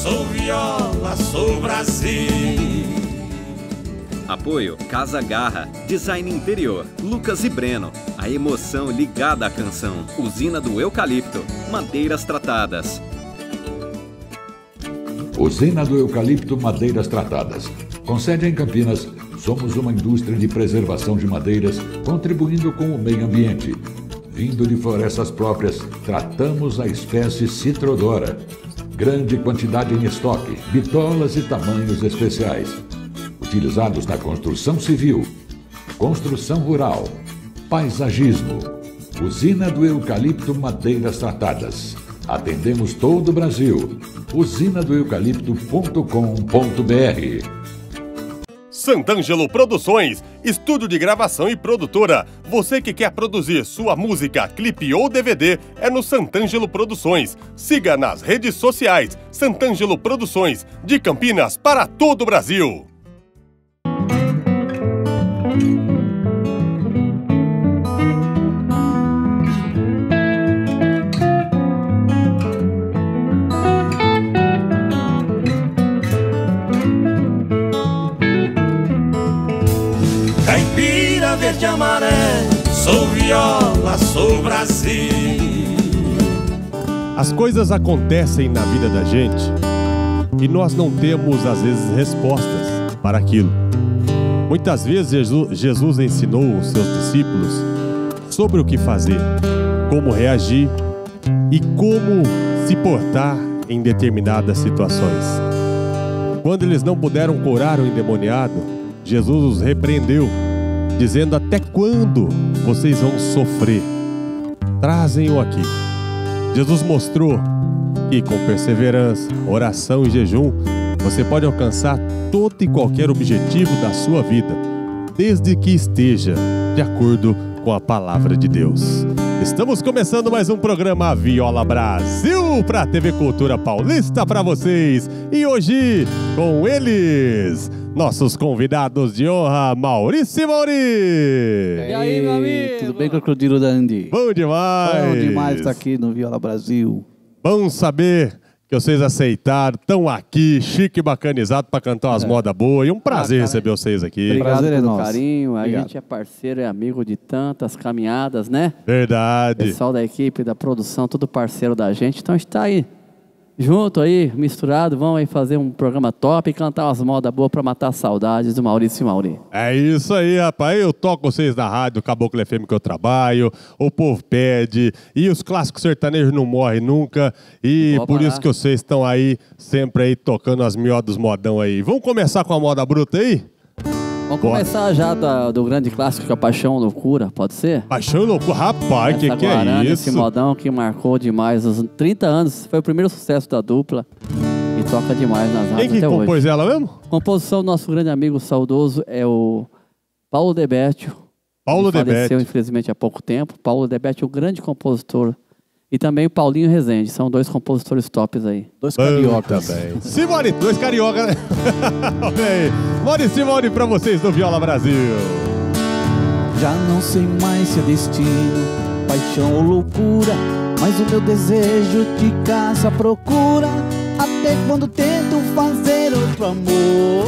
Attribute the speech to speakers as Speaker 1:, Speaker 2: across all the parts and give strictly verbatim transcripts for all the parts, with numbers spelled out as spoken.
Speaker 1: sou viola, sou Brasil.
Speaker 2: Apoio Casa Garra, Design Interior, Lucas e Breno. A emoção ligada à canção. Usina do Eucalipto, Madeiras Tratadas.
Speaker 3: Usina do Eucalipto, Madeiras Tratadas. Com sede em Campinas, somos uma indústria de preservação de madeiras, contribuindo com o meio ambiente. Vindo de florestas próprias, tratamos a espécie Citrodora. Grande quantidade em estoque, bitolas e tamanhos especiais. Utilizados na construção civil, construção rural, paisagismo. Usina do Eucalipto, Madeiras Tratadas. Atendemos todo o Brasil. usina do eucalipto ponto com ponto br.
Speaker 4: Sant'Angelo Produções, estúdio de gravação e produtora. Você que quer produzir sua música, clipe ou D V D, é no Sant'Angelo Produções. Siga nas redes sociais. Sant'Angelo Produções, de Campinas para todo o Brasil.
Speaker 1: Caipira verde e amarelo, sou viola, sou Brasil.
Speaker 4: As coisas acontecem na vida da gente e nós não temos, às vezes, respostas para aquilo. Muitas vezes Jesus, Jesus ensinou os seus discípulos sobre o que fazer, como reagir e como se portar em determinadas situações. Quando eles não puderam curar o endemoniado, Jesus os repreendeu, dizendo: até quando vocês vão sofrer? Trazem-o aqui. Jesus mostrou que com perseverança, oração e jejum, você pode alcançar todo e qualquer objetivo da sua vida, desde que esteja de acordo com a palavra de Deus. Estamos começando mais um programa Viola Brasil para a T V Cultura Paulista para vocês. E hoje, com eles, nossos convidados de honra, Maurício e Mauri.
Speaker 5: E aí, meu amigo? Tudo bem, Crocodilo Dandy?
Speaker 4: Bom demais.
Speaker 5: Bom demais estar aqui no Viola Brasil.
Speaker 4: Bom saber que vocês aceitaram, estão aqui, chique e bacanizado para cantar umas é. modas boas. E um prazer ah, receber vocês aqui.
Speaker 5: Obrigado
Speaker 6: prazer
Speaker 5: pelo
Speaker 6: é nosso.
Speaker 5: carinho.
Speaker 6: Obrigado.
Speaker 5: A gente é parceiro e amigo de tantas caminhadas, né?
Speaker 4: Verdade.
Speaker 5: Pessoal da equipe, da produção, tudo parceiro da gente. Então a gente tá aí, junto aí, misturado. Vamos aí fazer um programa top e cantar umas modas boas para matar saudades do Maurício e Mauri.
Speaker 4: É isso aí, rapaz. Eu toco vocês na rádio Caboclo F M que eu trabalho, o povo pede, e os clássicos sertanejos não morrem nunca, e por parar. Isso que vocês estão aí, sempre aí, tocando as miodas dos modão aí. Vamos começar com a moda bruta aí?
Speaker 5: Vamos Bora. começar já da, do grande clássico que é a Paixão Loucura, pode ser?
Speaker 4: Paixão Loucura, rapaz, que que é isso?
Speaker 5: Esse modão que marcou demais os trinta anos, foi o primeiro sucesso da dupla e toca demais nas rádios
Speaker 4: até hoje. Quem que compôs ela mesmo?
Speaker 5: Composição do nosso grande amigo saudoso é o Paulo Debétio.
Speaker 4: Paulo Debétio.
Speaker 5: Faleceu infelizmente há pouco tempo. Paulo Debétio é um grande compositor. E também o Paulinho Rezende, são dois compositores tops aí.
Speaker 6: Dois cariocas.
Speaker 4: Também. Simone, dois cariocas, né? Maurício e Mauri pra vocês do Viola Brasil.
Speaker 6: Já não sei mais se é destino, paixão ou loucura, mas o meu desejo te caça, procura, até quando tento fazer outro amor.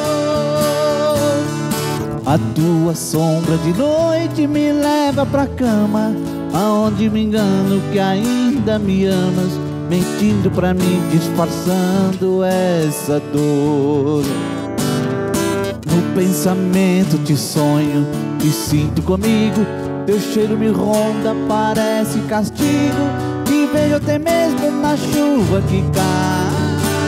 Speaker 6: A tua sombra de noite me leva pra cama, aonde me engano que ainda me amas, mentindo pra mim, disfarçando essa dor. No pensamento te sonho, te sinto comigo, teu cheiro me ronda, parece castigo, te vejo até mesmo na chuva que cai.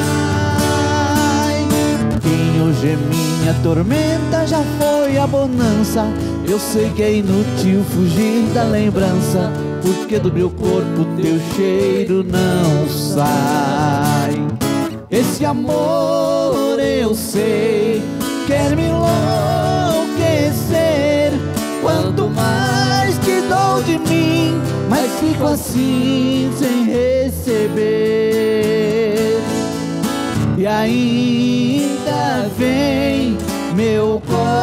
Speaker 6: Quem hoje é minha tormenta já foi a bonança. Eu sei que é inútil fugir da lembrança, porque do meu corpo teu cheiro não sai. Esse amor eu sei quer me enlouquecer. Quanto mais te dou de mim, mais fico assim sem receber. E ainda vem meu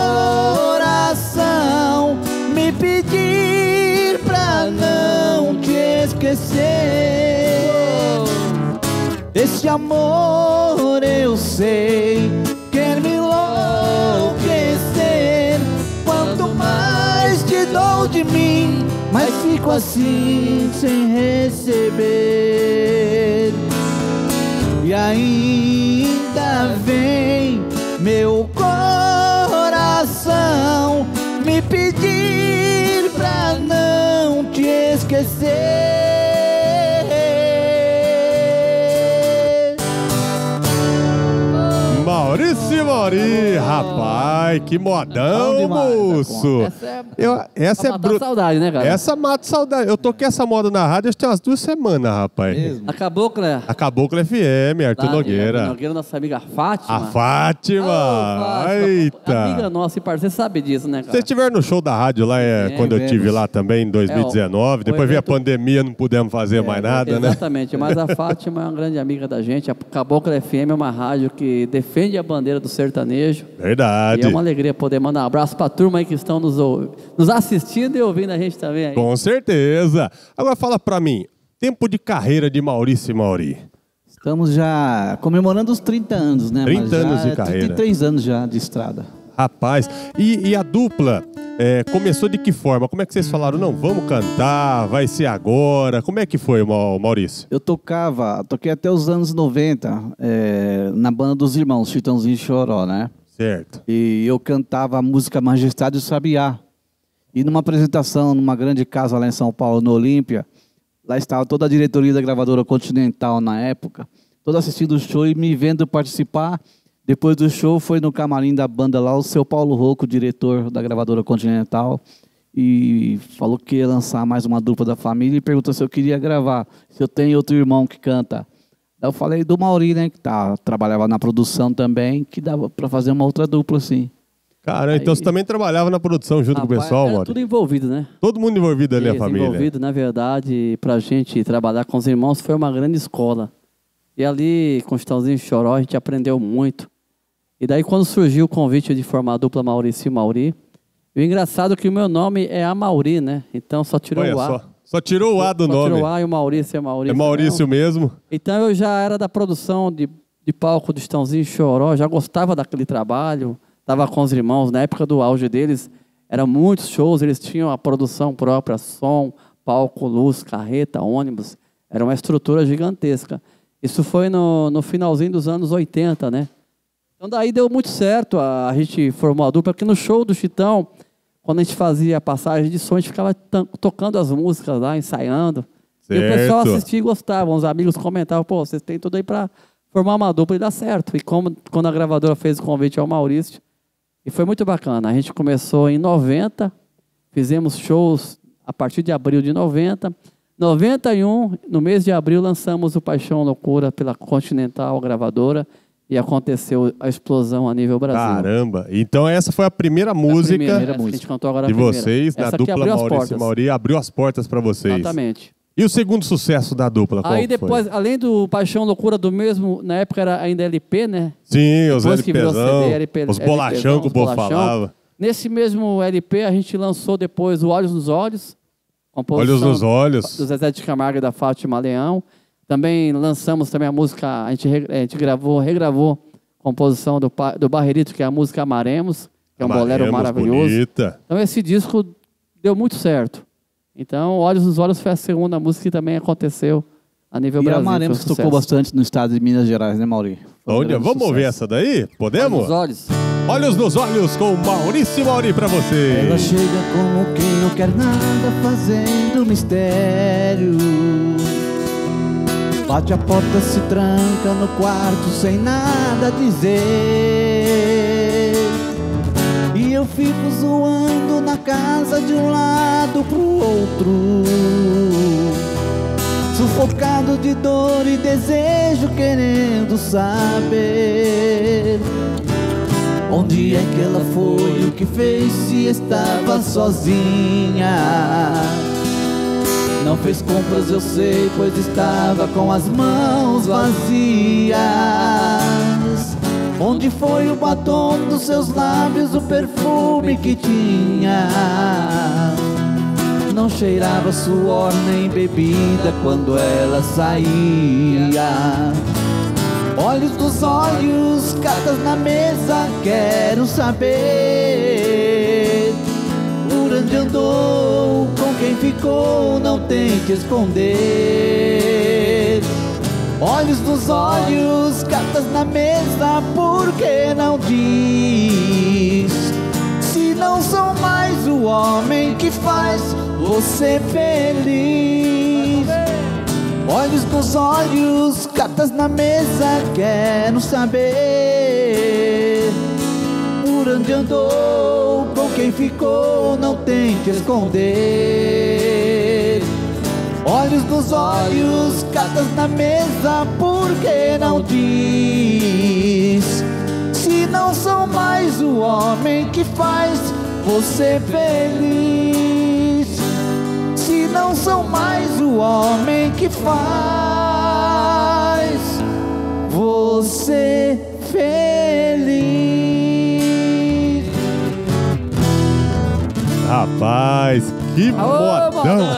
Speaker 6: coração me pedir pra não te esquecer. Esse amor, eu sei, quer me enlouquecer. Quanto mais te dou de mim, mas fico assim sem receber. E ainda vem meu coração me pedir pra não te esquecer.
Speaker 4: Maurício Mauri, rapaz, que modão,
Speaker 6: demais,
Speaker 4: moço.
Speaker 5: Essa é,
Speaker 4: Eu, essa é
Speaker 5: bruta saudade, né, cara?
Speaker 4: Essa mata saudade. Eu toquei essa moda na rádio acho que tem umas duas semanas, rapaz.
Speaker 6: Mesmo.
Speaker 5: A Cabocla.
Speaker 4: A Cabocla F M, Arthur
Speaker 5: Lá,
Speaker 4: Nogueira.
Speaker 5: Arthur Nogueira, nossa amiga Fátima.
Speaker 4: A Fátima.
Speaker 5: Ô, Fátima,
Speaker 4: Eita.
Speaker 5: amiga nossa e parceiro, você sabe disso, né, cara?
Speaker 4: Vocês estiveram no show da rádio lá, é,
Speaker 5: É,
Speaker 4: quando eu
Speaker 6: vemos.
Speaker 4: estive lá também, em dois mil e dezenove.
Speaker 5: É, o-
Speaker 4: Depois
Speaker 5: o
Speaker 4: veio a
Speaker 5: evento-
Speaker 4: pandemia, não pudemos fazer mais nada, né?
Speaker 5: Exatamente, mas a Fátima é uma grande amiga da gente. A Cabocla F M é uma rádio que defende a bandeira do sertanejo.
Speaker 4: Verdade.
Speaker 5: E é uma alegria poder mandar um abraço pra turma aí que estão nos, ou- nos assistindo e ouvindo a gente também aí.
Speaker 4: Com certeza. Agora fala pra mim, tempo de carreira de Maurício Mauri.
Speaker 6: Estamos já comemorando os trinta anos, né?
Speaker 4: trinta
Speaker 6: Mas já
Speaker 4: anos de
Speaker 6: é
Speaker 4: carreira.
Speaker 6: trinta e três anos já de estrada.
Speaker 4: Rapaz, e, e a dupla é, começou de que forma? Como é que vocês falaram? Não, vamos cantar, vai ser agora. Como é que foi, Mau- Maurício?
Speaker 6: Eu tocava, toquei até os anos noventa, é, na banda dos irmãos, Chitãozinho e Choró, né?
Speaker 4: Certo.
Speaker 6: E eu cantava a música Majestade do Sabiá. E numa apresentação, numa grande casa lá em São Paulo, no Olímpia, lá estava toda a diretoria da gravadora Continental na época, toda assistindo o show e me vendo participar. Depois do show, foi no camarim da banda lá, o seu Paulo Rocco, diretor da gravadora Continental, e falou que ia lançar mais uma dupla da família e perguntou se eu queria gravar, se eu tenho outro irmão que canta. Daí eu falei do Mauri, né, que tá, trabalhava na produção também, que dava para fazer uma outra dupla assim.
Speaker 4: Cara, então
Speaker 5: Aí-
Speaker 4: você também trabalhava na produção junto com o
Speaker 5: Rapaz,
Speaker 4: pessoal,
Speaker 5: era
Speaker 4: Mauri?
Speaker 5: tudo envolvido, né?
Speaker 4: Todo mundo envolvido ali, a
Speaker 5: Isso,
Speaker 4: família.
Speaker 5: envolvido, na verdade, pra gente trabalhar com os irmãos foi uma grande escola. E ali, com o Chitãozinho e Choró, a gente aprendeu muito. E daí, quando surgiu o convite de formar a dupla Maurício e Mauri, e o engraçado é que o meu nome é Amauri, né? Então só tirou
Speaker 4: Olha
Speaker 5: o A.
Speaker 4: só, só tirou o A do
Speaker 5: Só
Speaker 4: nome.
Speaker 5: tirou o A e o Maurício é Maurício.
Speaker 4: É Maurício
Speaker 5: mesmo.
Speaker 4: mesmo.
Speaker 5: Então eu já era da produção de, de palco do Chitãozinho e Choró, já gostava daquele trabalho, estava com os irmãos, na época do auge deles, eram muitos shows, eles tinham a produção própria, som, palco, luz, carreta, ônibus, era uma estrutura gigantesca. Isso foi no, no finalzinho dos anos oitenta, né? Então daí deu muito certo, a, a gente formou a dupla, porque no show do Chitão, quando a gente fazia a passagem de som, a gente ficava tan- tocando as músicas lá, ensaiando. E o pessoal
Speaker 4: Certo.
Speaker 5: assistia e gostava. Os amigos comentavam, pô, vocês têm tudo aí para formar uma dupla e dar certo. E como, quando a gravadora fez o convite ao Maurício, e foi muito bacana. A gente começou em noventa, fizemos shows a partir de abril de noventa. noventa e um, no mês de abril, lançamos o Paixão Loucura pela Continental gravadora e aconteceu a explosão a nível Brasil.
Speaker 4: Caramba. Então essa foi a primeira
Speaker 5: A
Speaker 4: música
Speaker 5: primeira, essa que a gente cantou agora a
Speaker 4: de
Speaker 5: primeira.
Speaker 4: vocês, na
Speaker 5: Essa aqui
Speaker 4: dupla
Speaker 5: abriu as
Speaker 4: Maurício e
Speaker 5: portas.
Speaker 4: Mauri. Abriu as portas pra vocês.
Speaker 5: Exatamente.
Speaker 4: E o segundo sucesso da dupla, qual
Speaker 5: Aí
Speaker 4: foi?
Speaker 5: depois, além do Paixão Loucura do mesmo, na época era ainda L P, né?
Speaker 4: Sim, os
Speaker 5: Depois que virou C
Speaker 4: LPzão,
Speaker 5: D, L P,
Speaker 4: os bolachão que o
Speaker 5: os
Speaker 4: povo
Speaker 5: bolachão.
Speaker 4: falava.
Speaker 5: Nesse mesmo L P, a gente lançou depois o Olhos nos Olhos, composição
Speaker 4: Olhos nos olhos.
Speaker 5: do Zezé de Camargo e da Fátima Leão. Também lançamos também a música, a gente, re- a gente gravou, regravou composição do, pa- do Barrerito, que é a música Amaremos, que é um bolero
Speaker 4: Amaremos,
Speaker 5: maravilhoso.
Speaker 4: bonita.
Speaker 5: Então esse disco deu muito certo. Então, Olhos nos Olhos foi a segunda música que também aconteceu a nível
Speaker 6: E
Speaker 5: Brasil.
Speaker 6: Amaremos
Speaker 5: foi
Speaker 6: que
Speaker 5: um
Speaker 6: tocou
Speaker 5: sucesso.
Speaker 6: bastante no estado de Minas Gerais, né, Mauri? Foi um
Speaker 4: Onde?
Speaker 6: grande
Speaker 4: Vamos ouvir
Speaker 6: sucesso.
Speaker 4: essa daí?
Speaker 5: Olhos
Speaker 4: Podemos?
Speaker 5: nos Olhos.
Speaker 4: Olhos nos olhos com Maurício e Mauri pra você.
Speaker 6: Ela chega como quem não quer nada, fazendo mistério. Bate a porta, se tranca no quarto sem nada dizer. E eu fico zoando na casa de um lado pro outro, sufocado de dor e desejo, querendo saber onde é que ela foi, o que fez, se estava sozinha. Não fez compras, eu sei, pois estava com as mãos vazias. Onde foi o batom dos seus lábios, o perfume que tinha? Não cheirava suor nem bebida quando ela saía. Olhos dos olhos, cartas na mesa, quero saber por onde andou, com quem ficou, não tente esconder. Olhos dos olhos, cartas na mesa, por que não diz? Se não sou mais o homem que faz você feliz. Olhos dos olhos, cartas na mesa, quero saber por onde andou, com quem ficou, não tente esconder. Olhos dos olhos, cartas na mesa, por que não diz? Se não sou mais o homem que faz você feliz. Se não sou mais o homem que faz você feliz.
Speaker 4: Rapaz, que modão!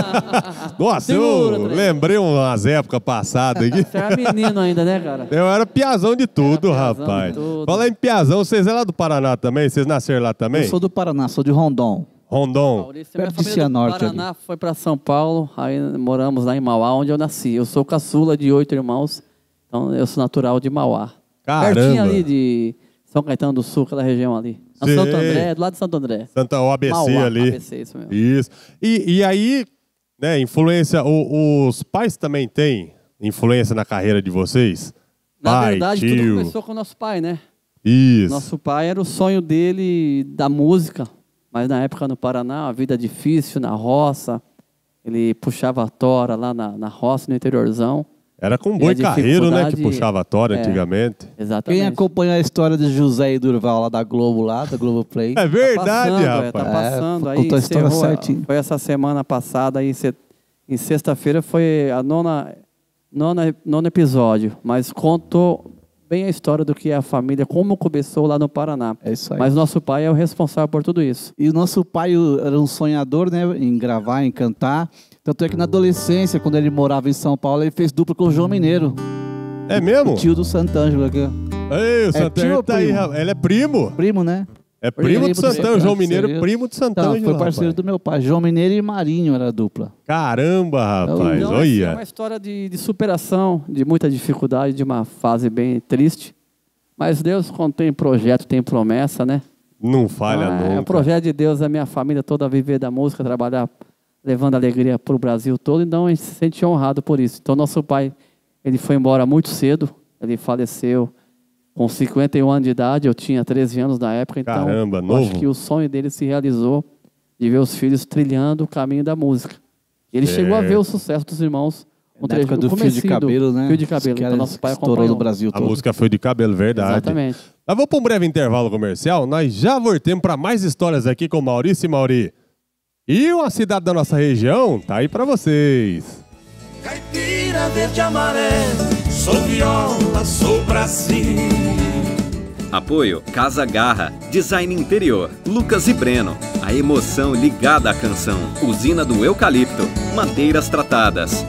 Speaker 4: Nossa,
Speaker 5: Segura,
Speaker 4: eu
Speaker 5: André.
Speaker 4: lembrei umas épocas passadas aqui.
Speaker 5: Você era menino ainda, né, cara?
Speaker 4: Eu era piazão de tudo,
Speaker 5: Era piazão
Speaker 4: rapaz.
Speaker 5: de tudo.
Speaker 4: Fala em piazão, vocês é lá do Paraná também? Vocês nasceram lá também?
Speaker 6: Eu sou do Paraná, sou de Rondon.
Speaker 4: Rondon.
Speaker 5: Maurício, minha
Speaker 6: Perto de
Speaker 5: família do
Speaker 6: Cianorte
Speaker 5: Paraná foi para São Paulo, aí moramos lá em Mauá, onde eu nasci. Eu sou caçula de oito irmãos, então eu sou natural de Mauá.
Speaker 4: Caramba.
Speaker 5: Pertinho ali de São Caetano do Sul, aquela região ali. Na
Speaker 4: Sei.
Speaker 5: Santo André, do lado de Santo André.
Speaker 4: Santa O A B C
Speaker 5: Mauá,
Speaker 4: ali.
Speaker 5: A B C, isso mesmo.
Speaker 4: Isso. E, e aí, né, influência, o- os pais também têm influência na carreira de vocês?
Speaker 5: Na
Speaker 4: Pai,
Speaker 5: verdade,
Speaker 4: tio.
Speaker 5: tudo começou com o nosso pai, né?
Speaker 4: Isso.
Speaker 5: Nosso pai era o sonho dele da música, mas na época no Paraná, a vida difícil, na roça. Ele puxava a tora lá na, na roça, no interiorzão.
Speaker 4: Era com
Speaker 5: E
Speaker 4: boi
Speaker 5: a
Speaker 4: carreiro, né, que
Speaker 5: dificuldade-
Speaker 4: puxava a tora
Speaker 5: é.
Speaker 4: antigamente.
Speaker 5: Exatamente.
Speaker 6: Quem acompanha a história de José e Durval lá da Globo, lá, da Globo Play.
Speaker 4: É verdade,
Speaker 5: passando, é,
Speaker 4: rapaz.
Speaker 5: tá passando.
Speaker 6: É,
Speaker 5: aí
Speaker 6: contou a história
Speaker 5: encerrou,
Speaker 6: certinho.
Speaker 5: Foi essa semana passada, aí, se- em sexta-feira, foi a nona, nona, nono episódio. Mas contou bem a história do que é a família, como começou lá no Paraná.
Speaker 6: É isso aí.
Speaker 5: Mas nosso pai é o responsável por tudo isso.
Speaker 6: E o nosso pai o- era um sonhador, né, em gravar, em cantar. Tanto é que na adolescência, quando ele morava em São Paulo, ele fez dupla com o João Mineiro,
Speaker 4: É mesmo?
Speaker 6: o tio do Santângelo aqui. ó.
Speaker 4: Ei, o
Speaker 6: É
Speaker 4: Santana
Speaker 6: tio ou
Speaker 4: tá aí,
Speaker 6: primo?
Speaker 4: rapaz. Ele é primo.
Speaker 6: Primo, né?
Speaker 4: É primo,
Speaker 6: Primo
Speaker 4: de
Speaker 6: do
Speaker 4: Santana.
Speaker 6: Santana,
Speaker 4: João Mineiro,
Speaker 6: seria-
Speaker 4: primo de Santana.
Speaker 6: Então, foi parceiro
Speaker 4: rapaz.
Speaker 6: do meu pai. João Mineiro e Marinho era a dupla.
Speaker 4: Caramba, rapaz.
Speaker 5: Então, assim, é
Speaker 4: Olha.
Speaker 5: uma história de, de superação, de muita dificuldade, de uma fase bem triste. Mas Deus, quando tem projeto, tem promessa, né?
Speaker 4: Não falha
Speaker 5: Então, é,
Speaker 4: nunca.
Speaker 5: o projeto de Deus é a minha família toda viver da música, trabalhar, levando alegria para o Brasil todo. Então a gente se sente honrado por isso. Então nosso pai, ele foi embora muito cedo. Ele faleceu com cinquenta e um anos de idade. Eu tinha treze anos na época. Então
Speaker 4: Caramba,
Speaker 5: eu
Speaker 4: novo.
Speaker 5: acho que o sonho dele se realizou de ver os filhos trilhando o caminho da música. Ele
Speaker 4: Certo.
Speaker 5: chegou a ver o sucesso dos irmãos. no
Speaker 6: Na época
Speaker 5: trecho-
Speaker 6: do
Speaker 5: no
Speaker 6: fio de
Speaker 5: comecinho do
Speaker 6: cabelo, né?
Speaker 5: Fio de cabelo.
Speaker 6: Que
Speaker 5: Então
Speaker 6: era-
Speaker 5: nosso pai
Speaker 6: estourou
Speaker 5: acompanhou.
Speaker 6: no Brasil
Speaker 4: A
Speaker 6: todo.
Speaker 4: música foi de cabelo, verdade.
Speaker 5: Exatamente.
Speaker 4: Nós vamos para um breve intervalo comercial. Nós já voltemos para mais histórias aqui com Maurício e Mauri. E uma cidade da nossa região tá aí para vocês.
Speaker 1: Caipira verde e amarelo, sou viola, sou Brasil.
Speaker 2: Apoio Casa Garra, Design Interior, Lucas e Breno. A emoção ligada à canção. Usina do Eucalipto, Madeiras Tratadas.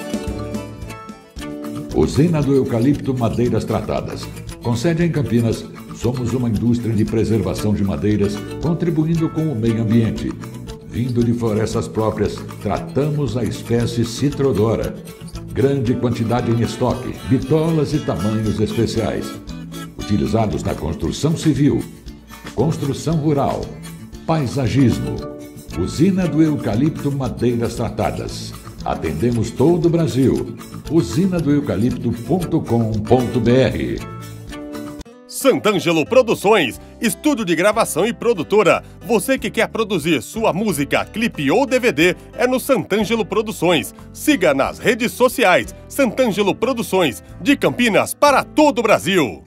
Speaker 3: Usina do Eucalipto Madeiras Tratadas. Com sede em Campinas, somos uma indústria de preservação de madeiras, contribuindo com o meio ambiente. Vindo de florestas próprias, tratamos a espécie Citrodora. Grande quantidade em estoque, bitolas e tamanhos especiais. Utilizados na construção civil, construção rural, paisagismo. Usina do Eucalipto Madeiras Tratadas. Atendemos todo o Brasil. usina do eucalipto ponto com ponto br.
Speaker 4: Santângelo Produções, estúdio de gravação e produtora. Você que quer produzir sua música, clipe ou D V D, é no Santângelo Produções. Siga nas redes sociais. Santângelo Produções, de Campinas para todo o Brasil.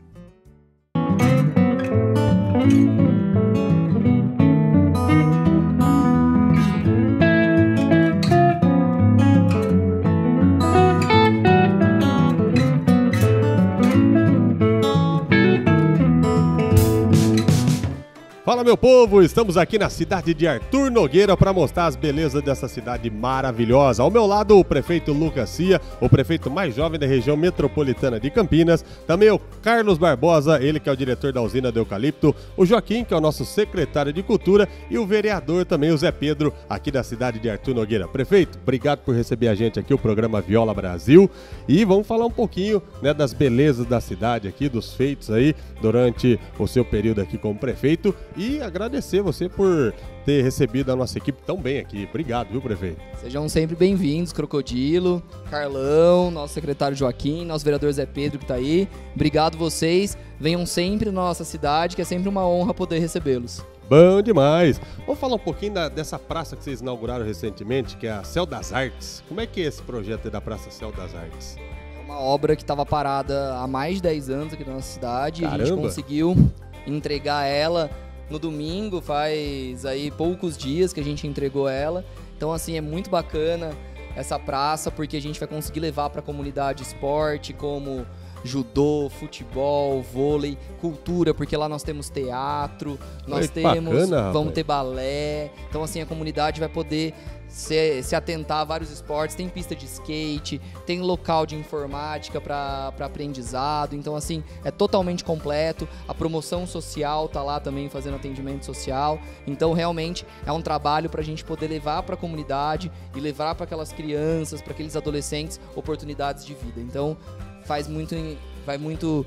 Speaker 4: Fala, meu povo, estamos aqui na cidade de Arthur Nogueira para mostrar as belezas dessa cidade maravilhosa. Ao meu lado, o prefeito Lucas Cia, o prefeito mais jovem da região metropolitana de Campinas, também o Carlos Barbosa, ele que é o diretor da usina do Eucalipto, o Joaquim, que é o nosso secretário de Cultura, e o vereador também, o Zé Pedro, aqui da cidade de Arthur Nogueira. Prefeito, obrigado por receber a gente aqui, o programa Viola Brasil, e vamos falar um pouquinho, né, das belezas da cidade aqui, dos feitos aí durante o seu período aqui como prefeito. E agradecer você por ter recebido a nossa equipe tão bem aqui. Obrigado, viu, prefeito?
Speaker 7: Sejam sempre bem-vindos, Crocodilo, Carlão, nosso secretário Joaquim, nosso vereador Zé Pedro que está aí. Obrigado vocês. Venham sempre na nossa cidade, que é sempre uma honra poder recebê-los.
Speaker 4: Bom demais. Vamos falar um pouquinho da, dessa praça que vocês inauguraram recentemente, que é a Céu das Artes. Como é que é esse projeto aí da Praça Céu das Artes?
Speaker 7: É uma obra que estava parada há mais de dez anos aqui na nossa cidade.
Speaker 4: Caramba.
Speaker 7: E a gente conseguiu entregar ela no domingo, faz aí poucos dias que a gente entregou ela. Então, assim, é muito bacana essa praça, porque a gente vai conseguir levar para a comunidade esporte como judô, futebol, vôlei, cultura, porque lá nós temos teatro, nós
Speaker 4: Foi
Speaker 7: temos,
Speaker 4: bacana,
Speaker 7: vamos ter balé. Então, assim, a comunidade vai poder se, se atentar a vários esportes. Tem pista de skate, tem local de informática para aprendizado. Então, assim, é totalmente completo. A promoção social tá lá também fazendo atendimento social. Então, realmente, é um trabalho para a gente poder levar para a comunidade e levar para aquelas crianças, para aqueles adolescentes, oportunidades de vida. Então, faz muito, vai muito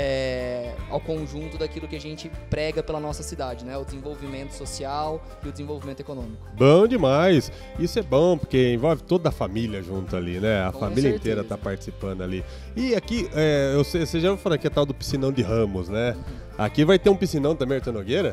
Speaker 7: é, ao conjunto daquilo que a gente prega pela nossa cidade, né? O desenvolvimento social e o desenvolvimento econômico.
Speaker 4: Bom demais. Isso é bom, porque envolve toda a família junto ali, né? A
Speaker 7: Com
Speaker 4: família
Speaker 7: certeza.
Speaker 4: inteira tá participando ali. E aqui, é, eu sei, você já ouviu falar que é tal do piscinão de Ramos, né? Uhum. Aqui vai ter um piscinão também, Arthur Nogueira?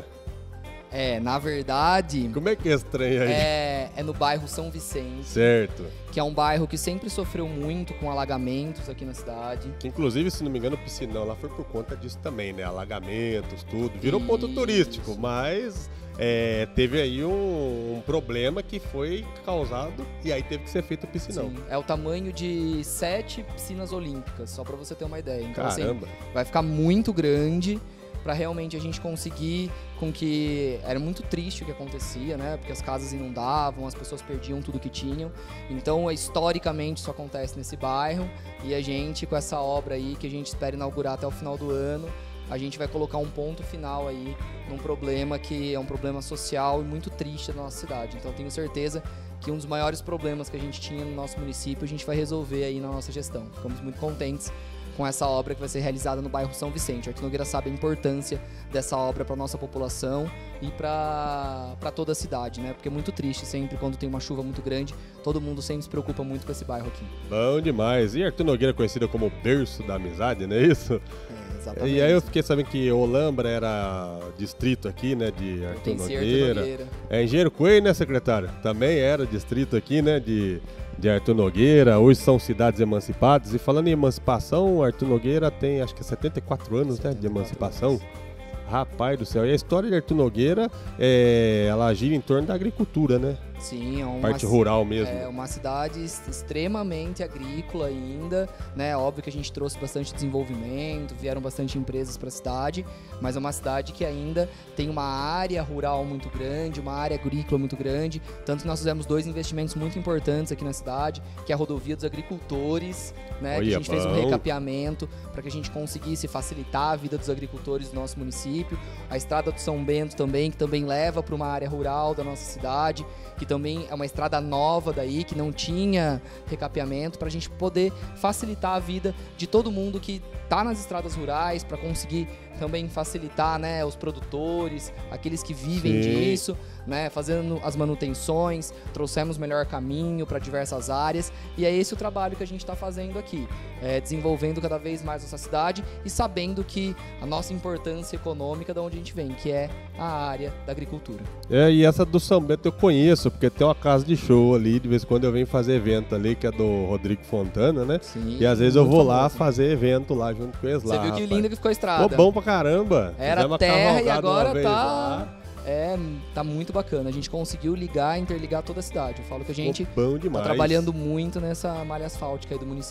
Speaker 7: É, na verdade...
Speaker 4: Como é que é esse trem aí?
Speaker 7: É, é no bairro São Vicente.
Speaker 4: Certo.
Speaker 7: Que é um bairro que sempre sofreu muito com alagamentos aqui na cidade.
Speaker 4: Que, inclusive, se não me engano, o piscinão lá foi por conta disso também, né? Alagamentos, tudo. Virou Isso. ponto turístico, mas é, teve aí um, um problema que foi causado e aí teve que ser feito o piscinão.
Speaker 7: Sim, é o tamanho de sete piscinas olímpicas, só pra você ter uma ideia. Então,
Speaker 4: Caramba.
Speaker 7: assim, vai ficar muito grande para realmente a gente conseguir com que... Era muito triste o que acontecia, né? Porque as casas inundavam, as pessoas perdiam tudo que tinham. Então, historicamente, isso acontece nesse bairro. E a gente, com essa obra aí, que a gente espera inaugurar até o final do ano, a gente vai colocar um ponto final aí num problema que é um problema social e muito triste da nossa cidade. Então, eu tenho certeza que um dos maiores problemas que a gente tinha no nosso município, a gente vai resolver aí na nossa gestão. Ficamos muito contentes com essa obra que vai ser realizada no bairro São Vicente. Arthur Nogueira sabe a importância dessa obra para a nossa população e para toda a cidade, né? Porque é muito triste sempre quando tem uma chuva muito grande, todo mundo sempre se preocupa muito com esse bairro aqui.
Speaker 4: Bom demais. E Arthur Nogueira é conhecido como o berço da amizade, não é isso?
Speaker 7: É, exatamente.
Speaker 4: E aí eu fiquei sabendo que Olambra era distrito aqui, né, de Arthur Nogueira. Arthur Nogueira. É Engenheiro Coelho, né, secretário? Também era distrito aqui, né, de... de Arthur Nogueira, hoje são cidades emancipadas. E falando em emancipação, Arthur Nogueira tem acho que setenta e quatro anos, né, de emancipação. Rapaz do céu, e a história de Arthur Nogueira, é, ela gira em torno da agricultura, né?
Speaker 7: Sim, é uma
Speaker 4: parte rural mesmo.
Speaker 7: É uma cidade extremamente agrícola ainda, né? Óbvio que a gente trouxe bastante desenvolvimento, vieram bastante empresas para a cidade, mas é uma cidade que ainda tem uma área rural muito grande, uma área agrícola muito grande, tanto que nós fizemos dois investimentos muito importantes aqui na cidade, que é a rodovia dos agricultores, né?
Speaker 4: Olha,
Speaker 7: que a gente
Speaker 4: bom.
Speaker 7: fez um recapeamento para que a gente conseguisse facilitar a vida dos agricultores do nosso município, a estrada do São Bento também, que também leva para uma área rural da nossa cidade, que também é uma estrada nova daí, que não tinha recapeamento, para a gente poder facilitar a vida de todo mundo que está nas estradas rurais, para conseguir também facilitar, né, os produtores, aqueles que vivem
Speaker 4: Sim.
Speaker 7: disso, né, fazendo as manutenções, trouxemos melhor caminho para diversas áreas, e é esse o trabalho que a gente está fazendo aqui, é, desenvolvendo cada vez mais nossa cidade e sabendo que a nossa importância econômica de onde a gente vem, que é a área da agricultura.
Speaker 4: É, e essa do São Bento eu conheço, porque tem uma casa de show ali, de vez em quando eu venho fazer evento ali, que é do Rodrigo Fontana, né?
Speaker 7: Sim,
Speaker 4: e às vezes eu vou
Speaker 7: famoso.
Speaker 4: lá fazer evento lá junto com eles lá.
Speaker 7: Você viu que
Speaker 4: rapaz.
Speaker 7: linda que ficou a estrada.
Speaker 4: Ficou bom pra caramba.
Speaker 7: Era
Speaker 4: Fizemos
Speaker 7: terra e
Speaker 4: cavalgada
Speaker 7: agora
Speaker 4: uma vez
Speaker 7: tá...
Speaker 4: lá.
Speaker 7: É, tá muito bacana. A gente conseguiu ligar e interligar toda a cidade. Eu falo que a gente
Speaker 4: Ficou bom demais.
Speaker 7: tá trabalhando muito nessa malha asfáltica aí do município.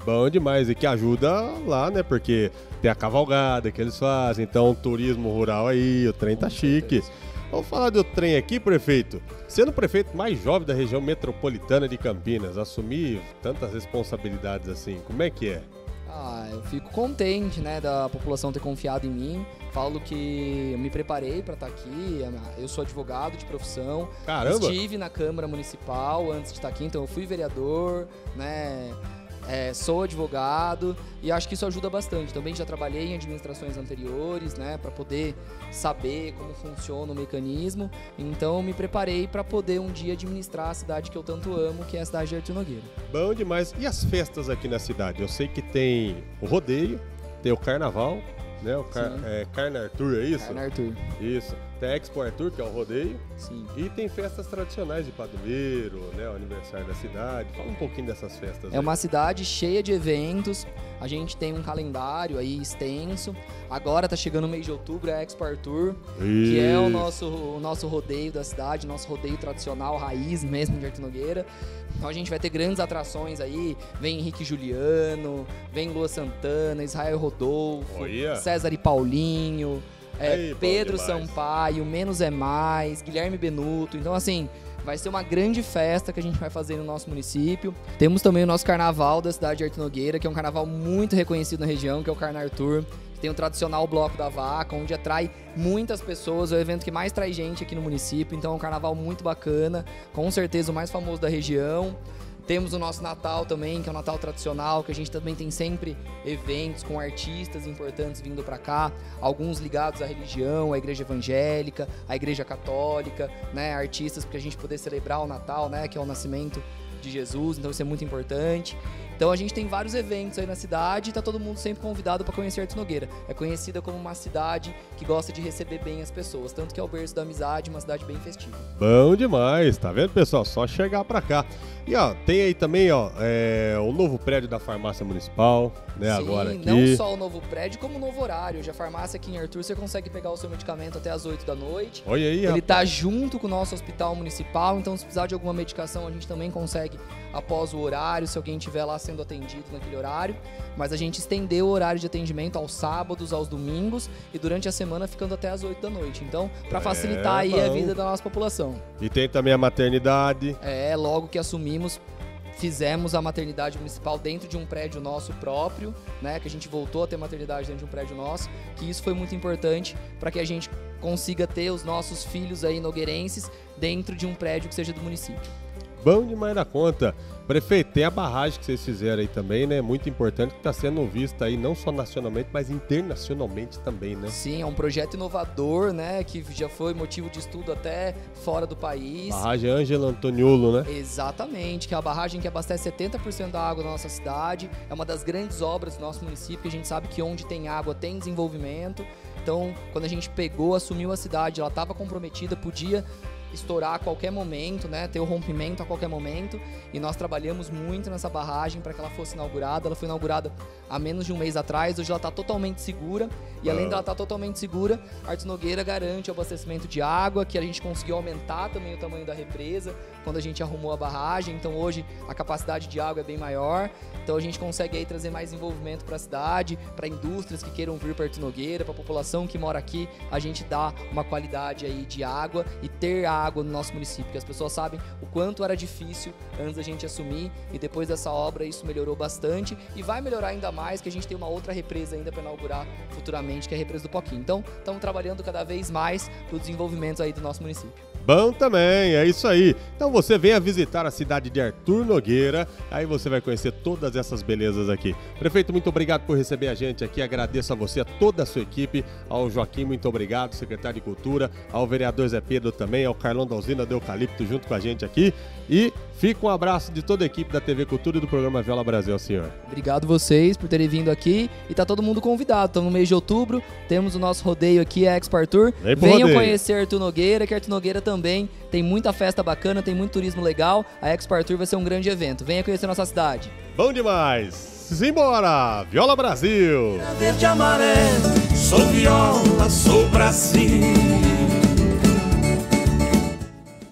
Speaker 4: Bom demais, e que ajuda lá, né? Porque tem a cavalgada que eles fazem, então o turismo rural aí, o trem tá chique. Vamos falar do trem aqui, prefeito. Sendo o prefeito mais jovem da região metropolitana de Campinas, assumir tantas responsabilidades assim, como é que é?
Speaker 7: Ah, eu fico contente, né, da população ter confiado em mim. Falo que eu me preparei para estar aqui. Eu sou advogado de profissão.
Speaker 4: Caramba!
Speaker 7: Estive na Câmara Municipal antes de estar aqui, então eu fui vereador, né? É, sou advogado e acho que isso ajuda bastante. Também já trabalhei em administrações anteriores, né, para poder saber como funciona o mecanismo. Então me preparei para poder um dia administrar a cidade que eu tanto amo, que é a cidade de Artur Nogueira.
Speaker 4: Bom demais. E as festas aqui na cidade? Eu sei que tem o rodeio, tem o carnaval, né? O car é, Carna Artur, é isso?
Speaker 7: Carna Artur.
Speaker 4: Isso. Tem a Expo Artur, que é o rodeio.
Speaker 7: Sim.
Speaker 4: E tem festas tradicionais de padroeiro, né? O aniversário da cidade. Fala um pouquinho dessas festas.
Speaker 7: É aí. Uma cidade cheia de eventos. A gente tem um calendário aí extenso. Agora tá chegando o mês de outubro, é a Expo Artur, isso. Que é o nosso, o nosso rodeio da cidade, nosso rodeio tradicional, raiz mesmo de Artur Nogueira. Então a gente vai ter grandes atrações aí. Vem Henrique Juliano, vem Lua Santana, Israel Rodolfo,
Speaker 4: Olha.
Speaker 7: César e Paulinho. É,
Speaker 4: Ei,
Speaker 7: Pedro Sampaio, Menos é Mais, Guilherme Benuto. Então, assim, vai ser uma grande festa que a gente vai fazer no nosso município. Temos também o nosso carnaval da cidade de Artur Nogueira, que é um carnaval muito reconhecido na região, que é o Carna Artur. Tem o tradicional Bloco da Vaca, onde atrai muitas pessoas. É o evento que mais traz gente aqui no município. Então, é um carnaval muito bacana. Com certeza, o mais famoso da região. Temos o nosso Natal também, que é o Natal tradicional, que a gente também tem sempre eventos com artistas importantes vindo para cá, alguns ligados à religião, à igreja evangélica, à igreja católica, né, artistas para a gente poder celebrar o Natal, né, que é o nascimento de Jesus, então isso é muito importante. Então a gente tem vários eventos aí na cidade e tá todo mundo sempre convidado para conhecer Artur Nogueira. É conhecida como uma cidade que gosta de receber bem as pessoas, tanto que é o berço da amizade, uma cidade bem festiva.
Speaker 4: Bom demais, tá vendo, pessoal? Só chegar para cá. E ó, tem aí também, ó, é, o novo prédio da farmácia municipal, né?
Speaker 7: Sim,
Speaker 4: agora aqui.
Speaker 7: Não só o novo prédio, como o novo horário. Hoje a farmácia aqui em Artur, você consegue pegar o seu medicamento até as oito da noite.
Speaker 4: Olha aí,
Speaker 7: Ele
Speaker 4: rapaz.
Speaker 7: tá junto com o nosso hospital municipal, então se precisar de alguma medicação, a gente também consegue após o horário, se alguém estiver lá sendo atendido naquele horário. Mas a gente estendeu o horário de atendimento aos sábados, aos domingos e durante a semana ficando até as oito da noite. Então, para facilitar
Speaker 4: é,
Speaker 7: aí a vida da nossa população.
Speaker 4: E tem também a maternidade.
Speaker 7: É, logo que assumimos, fizemos a maternidade municipal dentro de um prédio nosso próprio, né? Que a gente voltou a ter maternidade dentro de um prédio nosso, que isso foi muito importante para que a gente consiga ter os nossos filhos aí nogueirenses dentro de um prédio que seja do município.
Speaker 4: Bom demais da conta. Prefeito, tem a barragem que vocês fizeram aí também, né? Muito importante, que está sendo vista aí não só nacionalmente, mas internacionalmente também, né?
Speaker 7: Sim, é um projeto inovador, né? Que já foi motivo de estudo até fora do país.
Speaker 4: Barragem Ângelo Antoniolo, né?
Speaker 7: Exatamente, que é a barragem que abastece setenta por cento da água da nossa cidade. É uma das grandes obras do nosso município, que a gente sabe que onde tem água tem desenvolvimento. Então, quando a gente pegou, assumiu a cidade, ela estava comprometida, podia estourar a qualquer momento, né, ter o rompimento a qualquer momento, e nós trabalhamos muito nessa barragem para que ela fosse inaugurada. Ela foi inaugurada há menos de um mês atrás, hoje ela está totalmente segura, e além dela estar totalmente segura, Artur Nogueira garante o abastecimento de água, que a gente conseguiu aumentar também o tamanho da represa quando a gente arrumou a barragem, então hoje a capacidade de água é bem maior, então a gente consegue aí trazer mais desenvolvimento para a cidade, para indústrias que queiram vir para Artur Nogueira, para a população que mora aqui, a gente dá uma qualidade aí de água e ter água no nosso município, que as pessoas sabem o quanto era difícil antes da gente assumir, e depois dessa obra isso melhorou bastante e vai melhorar ainda mais, que a gente tem uma outra represa ainda para inaugurar futuramente, que é a represa do Poquinho. Então, estamos trabalhando cada vez mais para o desenvolvimento aí do nosso município.
Speaker 4: Bom também, é isso aí. Então você venha visitar a cidade de Artur Nogueira, aí você vai conhecer todas essas belezas aqui. Prefeito, muito obrigado por receber a gente aqui, agradeço a você, a toda a sua equipe, ao Joaquim, muito obrigado, secretário de Cultura, ao vereador Zé Pedro também, ao Carlão da Usina do Eucalipto junto com a gente aqui, e fica um abraço de toda a equipe da T V Cultura e do programa Viola Brasil, senhor.
Speaker 7: Obrigado vocês por terem vindo aqui, e tá todo mundo convidado. Estamos no mês de outubro, temos o nosso rodeio aqui, a Expo Artur. Venham rodeio. Conhecer Artur Nogueira, que Artur Nogueira também tem muita festa bacana, tem muito turismo legal. A Expo Artur vai ser um grande evento. Venha conhecer nossa cidade.
Speaker 4: Bom demais! Simbora! Viola Brasil!
Speaker 1: Verde e amarelo, sou viola, sou Brasil.